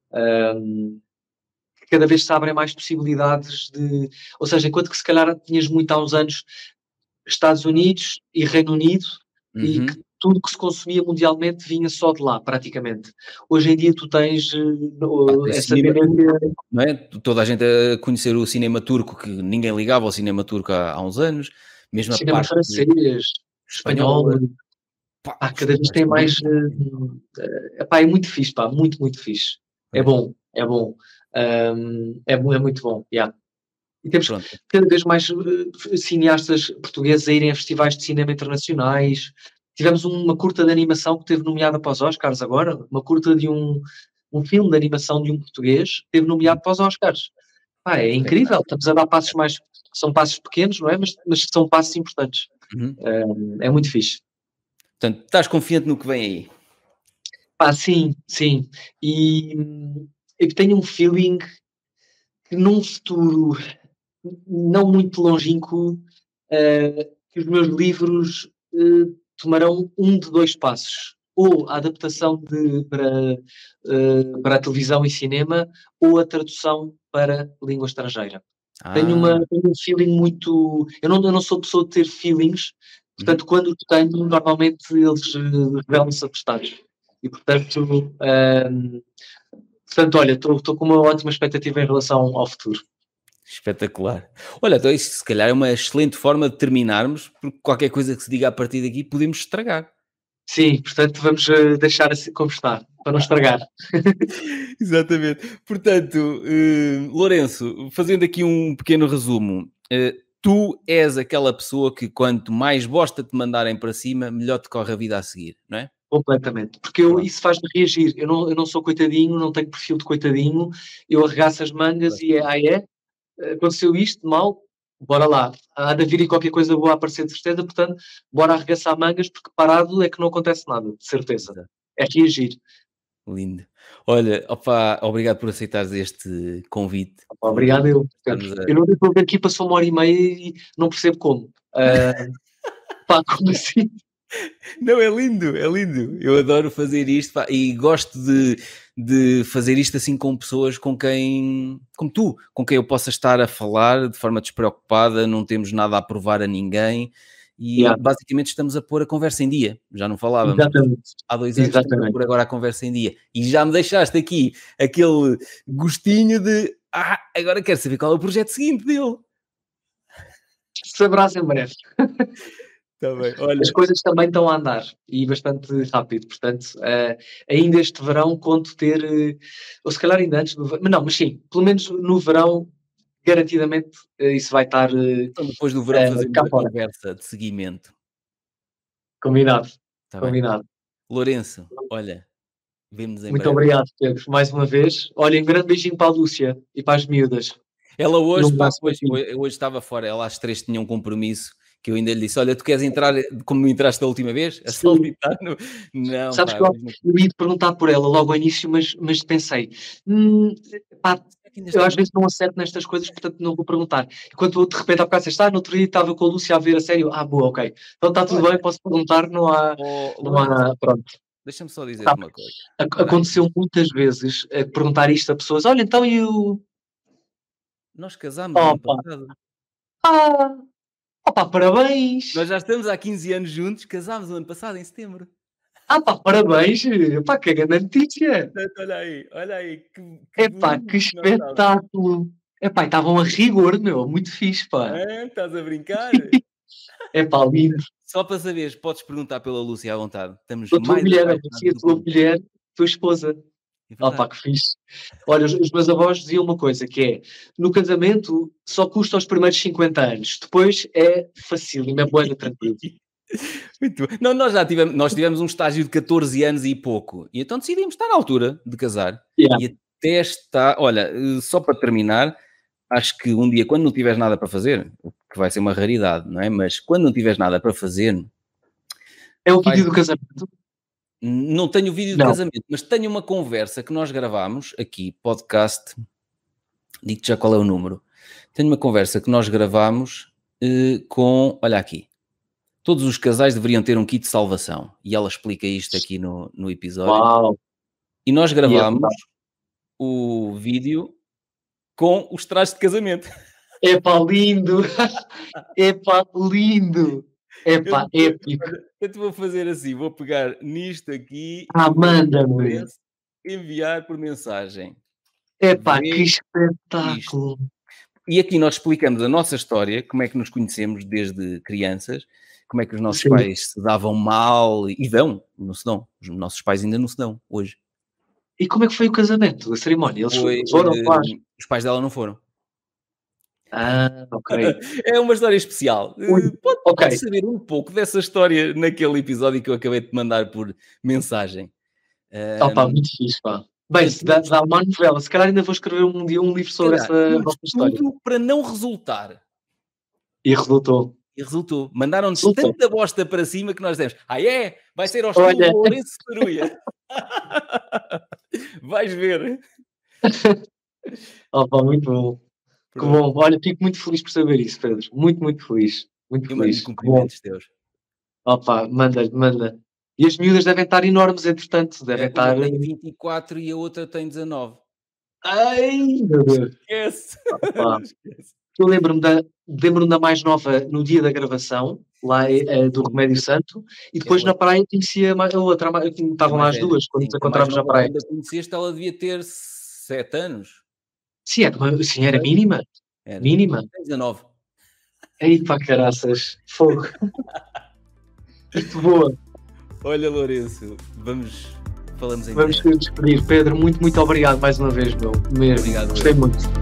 S2: Um, cada vez se abrem mais possibilidades de... Ou seja, enquanto que se calhar tinhas muito há uns anos Estados Unidos e Reino Unido, e que
S1: Uhum.
S2: tudo que se consumia mundialmente vinha só de lá, praticamente. Hoje em dia tu tens
S1: Pá,
S2: uh,
S1: tens
S2: essa
S1: cinema,
S2: tendência...
S1: não é? Toda a gente a conhecer o cinema turco, que ninguém ligava ao cinema turco há, há uns anos, mesmo a
S2: Cinema
S1: parte
S2: francês, espanhol,
S1: espanhola, pá,
S2: pá,
S1: os
S2: cada vez tem mais...
S1: espanhóis,
S2: Uh, uh, pá, é muito fixe, pá, muito, muito fixe. É
S1: pois,
S2: bom, é bom. Um, é, é muito bom, yeah. E temos
S1: pronto.
S2: cada vez mais uh, cineastas portugueses a irem a festivais de cinema internacionais. Tivemos uma curta de animação que teve nomeada para os Oscars agora, uma curta de um, um filme de animação de um português, teve nomeado para os Oscars. Pá, é incrível, estamos a dar passos mais, são passos pequenos, não é? Mas, mas são passos importantes.
S1: Uhum.
S2: Um, é muito fixe.
S1: Portanto, estás confiante no que vem aí?
S2: Pá, sim, sim. E hum, eu tenho um feeling que num futuro não muito longínquo, uh, que os meus livros uh, tomarão um de dois passos. Ou a adaptação de, para, uh, para a televisão e cinema, ou a tradução para língua estrangeira. Tenho,
S1: Ah,
S2: uma, tenho um feeling muito... Eu não, eu não sou pessoa de ter feelings,
S1: uhum.
S2: portanto, quando tenho, normalmente eles uh, revelam-se atestados. E, portanto, uh, portanto olha, estou com uma ótima expectativa em relação ao futuro.
S1: Espetacular. Olha, então isso se calhar é uma excelente forma de terminarmos, porque qualquer coisa que se diga a partir daqui podemos estragar.
S2: Sim, portanto vamos uh, deixar assim como está, para não estragar.
S1: Exatamente. Portanto, eh, Lourenço, fazendo aqui um pequeno resumo, eh, tu és aquela pessoa que quanto mais bosta te mandarem para cima, melhor te corre a vida a seguir, não é?
S2: Completamente. Porque eu,
S1: Pronto.
S2: isso faz-me reagir. Eu não, eu não sou coitadinho, não tenho perfil de coitadinho, eu arregaço as mangas e é, ah é, aconteceu isto, mal, bora lá. Há de vir qualquer coisa boa a aparecer de certeza, portanto, bora arregaçar mangas, porque parado é que não acontece nada, de certeza.
S1: Exato.
S2: É reagir.
S1: Lindo. Olha, opa, obrigado por aceitares este convite, por
S2: Obrigado, eu.
S1: estarmos a...
S2: Eu não estou a ver aqui, passou uma hora e meia e não percebo como. Uh, pá, como assim?
S1: Não, é lindo, é lindo. Eu adoro fazer isto, pá, e gosto de, de fazer isto assim com pessoas com quem, como tu, com quem eu possa estar a falar de forma despreocupada, não temos nada a provar a ninguém e
S2: Yeah,
S1: basicamente estamos a pôr a conversa em dia. Já não falávamos
S2: exatamente.
S1: há dois anos, estamos a
S2: Exatamente.
S1: pôr agora a conversa em dia. E já me deixaste aqui aquele gostinho de, ah, agora quero saber qual é o projeto seguinte dele.
S2: Saberás em breve.
S1: Está bem,
S2: As
S1: olha.
S2: coisas também estão a andar e bastante rápido, portanto, uh, ainda este verão conto ter, uh, ou se calhar ainda antes do verão, mas não, mas sim, pelo menos no verão, garantidamente uh, isso vai estar uh,
S1: Então depois do verão
S2: uh,
S1: fazemos
S2: cá
S1: a
S2: fora.
S1: conversa de seguimento.
S2: Combinado,
S1: Está bem?
S2: combinado.
S1: Lourenço, olha, vemo-nos em
S2: Muito
S1: breve.
S2: obrigado, Pedro, mais uma vez. Olha, um grande beijinho para a Lúcia e para as miúdas.
S1: Ela
S2: E um
S1: hoje, pá,
S2: abraço para
S1: pois,
S2: ti.
S1: eu eu hoje estava fora, ela às três tinha um compromisso que eu ainda lhe disse: Olha, tu queres entrar como entraste da última vez? A
S2: Sim.
S1: saltitar? No... Não,
S2: Sabes
S1: pá,
S2: que eu,
S1: hoje não.
S2: eu ia te perguntar por ela logo ao início, mas, mas pensei, hum, pá,
S1: Será que ainda
S2: eu
S1: está
S2: às
S1: no...
S2: vezes não acerto nestas coisas, portanto não vou perguntar. Enquanto eu, de repente há bocado disseste, ah, no outro dia estava com a Lúcia a ver a sério, ah, boa, ok. Então está tudo
S1: Olha,
S2: bem, posso perguntar, não há,
S1: oh,
S2: não
S1: Lourenço,
S2: há, pronto.
S1: deixa-me só
S2: Pá,
S1: dizer-te uma coisa.
S2: ac-
S1: Ora,
S2: aconteceu muitas vezes eh, perguntar isto a pessoas, olha, então eu,
S1: nós casámos o ano
S2: opa,
S1: passado.
S2: ah, opa,
S1: Nós
S2: parabéns,
S1: já estamos há quinze anos juntos, casámos o ano passado, em setembro.
S2: ah, pá, parabéns, pá, que grande notícia.
S1: Portanto, olha aí, olha aí, que, que
S2: Epá,
S1: lindo
S2: que
S1: que nós estávamos.
S2: espetáculo. Epá, e estavam a rigor, meu, muito fixe, pá.
S1: Ah, estás a brincar?
S2: Epá, lindo.
S1: Só para saberes, podes perguntar pela Lúcia à vontade. Estamos
S2: A tua
S1: mais
S2: mulher, a
S1: apaixonados
S2: Lúcia, a
S1: do
S2: tua
S1: que...
S2: mulher, tua esposa.
S1: É
S2: Ah, pá,
S1: verdade.
S2: que fixe. Olha, os, os meus avós diziam uma coisa, que é, no casamento só custa os primeiros cinquenta anos, depois é facílimo, é boa, tranquilo.
S1: Muito bem. Não, nós já tivemos, nós tivemos um estágio de catorze anos e pouco, e então decidimos estar na altura de casar.
S2: Yeah.
S1: E até está, olha, só para terminar, acho que um dia, quando não tiveres nada para fazer, o que vai ser uma raridade, não é? Mas quando não tiveres nada para fazer...
S2: É o
S1: faz...
S2: vídeo do casamento?
S1: Não tenho o vídeo
S2: Não.
S1: de casamento, mas tenho uma conversa que nós gravámos aqui, podcast, digo-te já qual é o número. Tenho uma conversa que nós gravámos eh, com, olha aqui, todos os casais deveriam ter um kit de salvação. E ela explica isto aqui no, no episódio.
S2: Uau!
S1: E nós gravámos
S2: E é
S1: o vídeo com os trajes de casamento.
S2: Epá, lindo! Epá, lindo! Epá,
S1: eu,
S2: épico!
S1: Eu te vou fazer assim, vou pegar nisto aqui
S2: Ah,
S1: e vou
S2: manda-me!
S1: enviar por mensagem.
S2: Epá,
S1: Vê
S2: que espetáculo!
S1: isto. E aqui nós explicamos a nossa história, como é que nos conhecemos desde crianças, como é que os nossos Sim. pais se davam mal, e dão, não se dão. Os nossos pais ainda não se dão, hoje.
S2: E como é que foi o casamento, a cerimónia? Eles
S1: foi,
S2: foram,
S1: uh,
S2: claro.
S1: Os pais dela não foram.
S2: Ah, ok.
S1: É uma história especial.
S2: Ui,
S1: uh, pode,
S2: okay.
S1: pode saber um pouco dessa história naquele episódio que eu acabei de mandar por mensagem.
S2: Um, oh, pá, muito fixe, pá. Bem, se dá, dá uma novela. Se calhar ainda vou escrever um dia um livro sobre Caralho, essa nossa história.
S1: Tudo para não resultar.
S2: E resultou.
S1: E resultou. Mandaram-nos tanta bosta para cima que nós dissemos, ah é? Vai ser ao estilo
S2: Olha...
S1: Lourenço Saruia. Vais ver.
S2: Oh, pá, muito bom. Que bom. Olha, fico muito feliz por saber isso, Pedro. Muito, muito feliz. Muito
S1: eu
S2: feliz.
S1: mando cumprimentos teus.
S2: Oh, pá, manda, manda. E as miúdas devem estar enormes, entretanto. Devem
S1: é,
S2: estar...
S1: Uma tem vinte e quatro e a outra tem dezanove.
S2: Ai, meu Deus.
S1: Esquece.
S2: Oh, Esquece. Eu lembro-me da, lembro-me da mais nova no dia da gravação, lá é, do Remédio Santo, e depois é na praia conhecia a outra, estavam lá as duas, quando nos encontrávamos na praia.
S1: Quando a conheceste, ela devia ter sete anos.
S2: Sim, era, sim, era mínima. Era. Mínima.
S1: dezanove.
S2: Ei, pá, caraças. Fogo. Muito boa.
S1: Olha, Lourenço, vamos... Falamos em
S2: Vamos despedir. Pedro, muito, muito obrigado mais uma vez, meu. Mesmo.
S1: Obrigado.
S2: Gostei muito.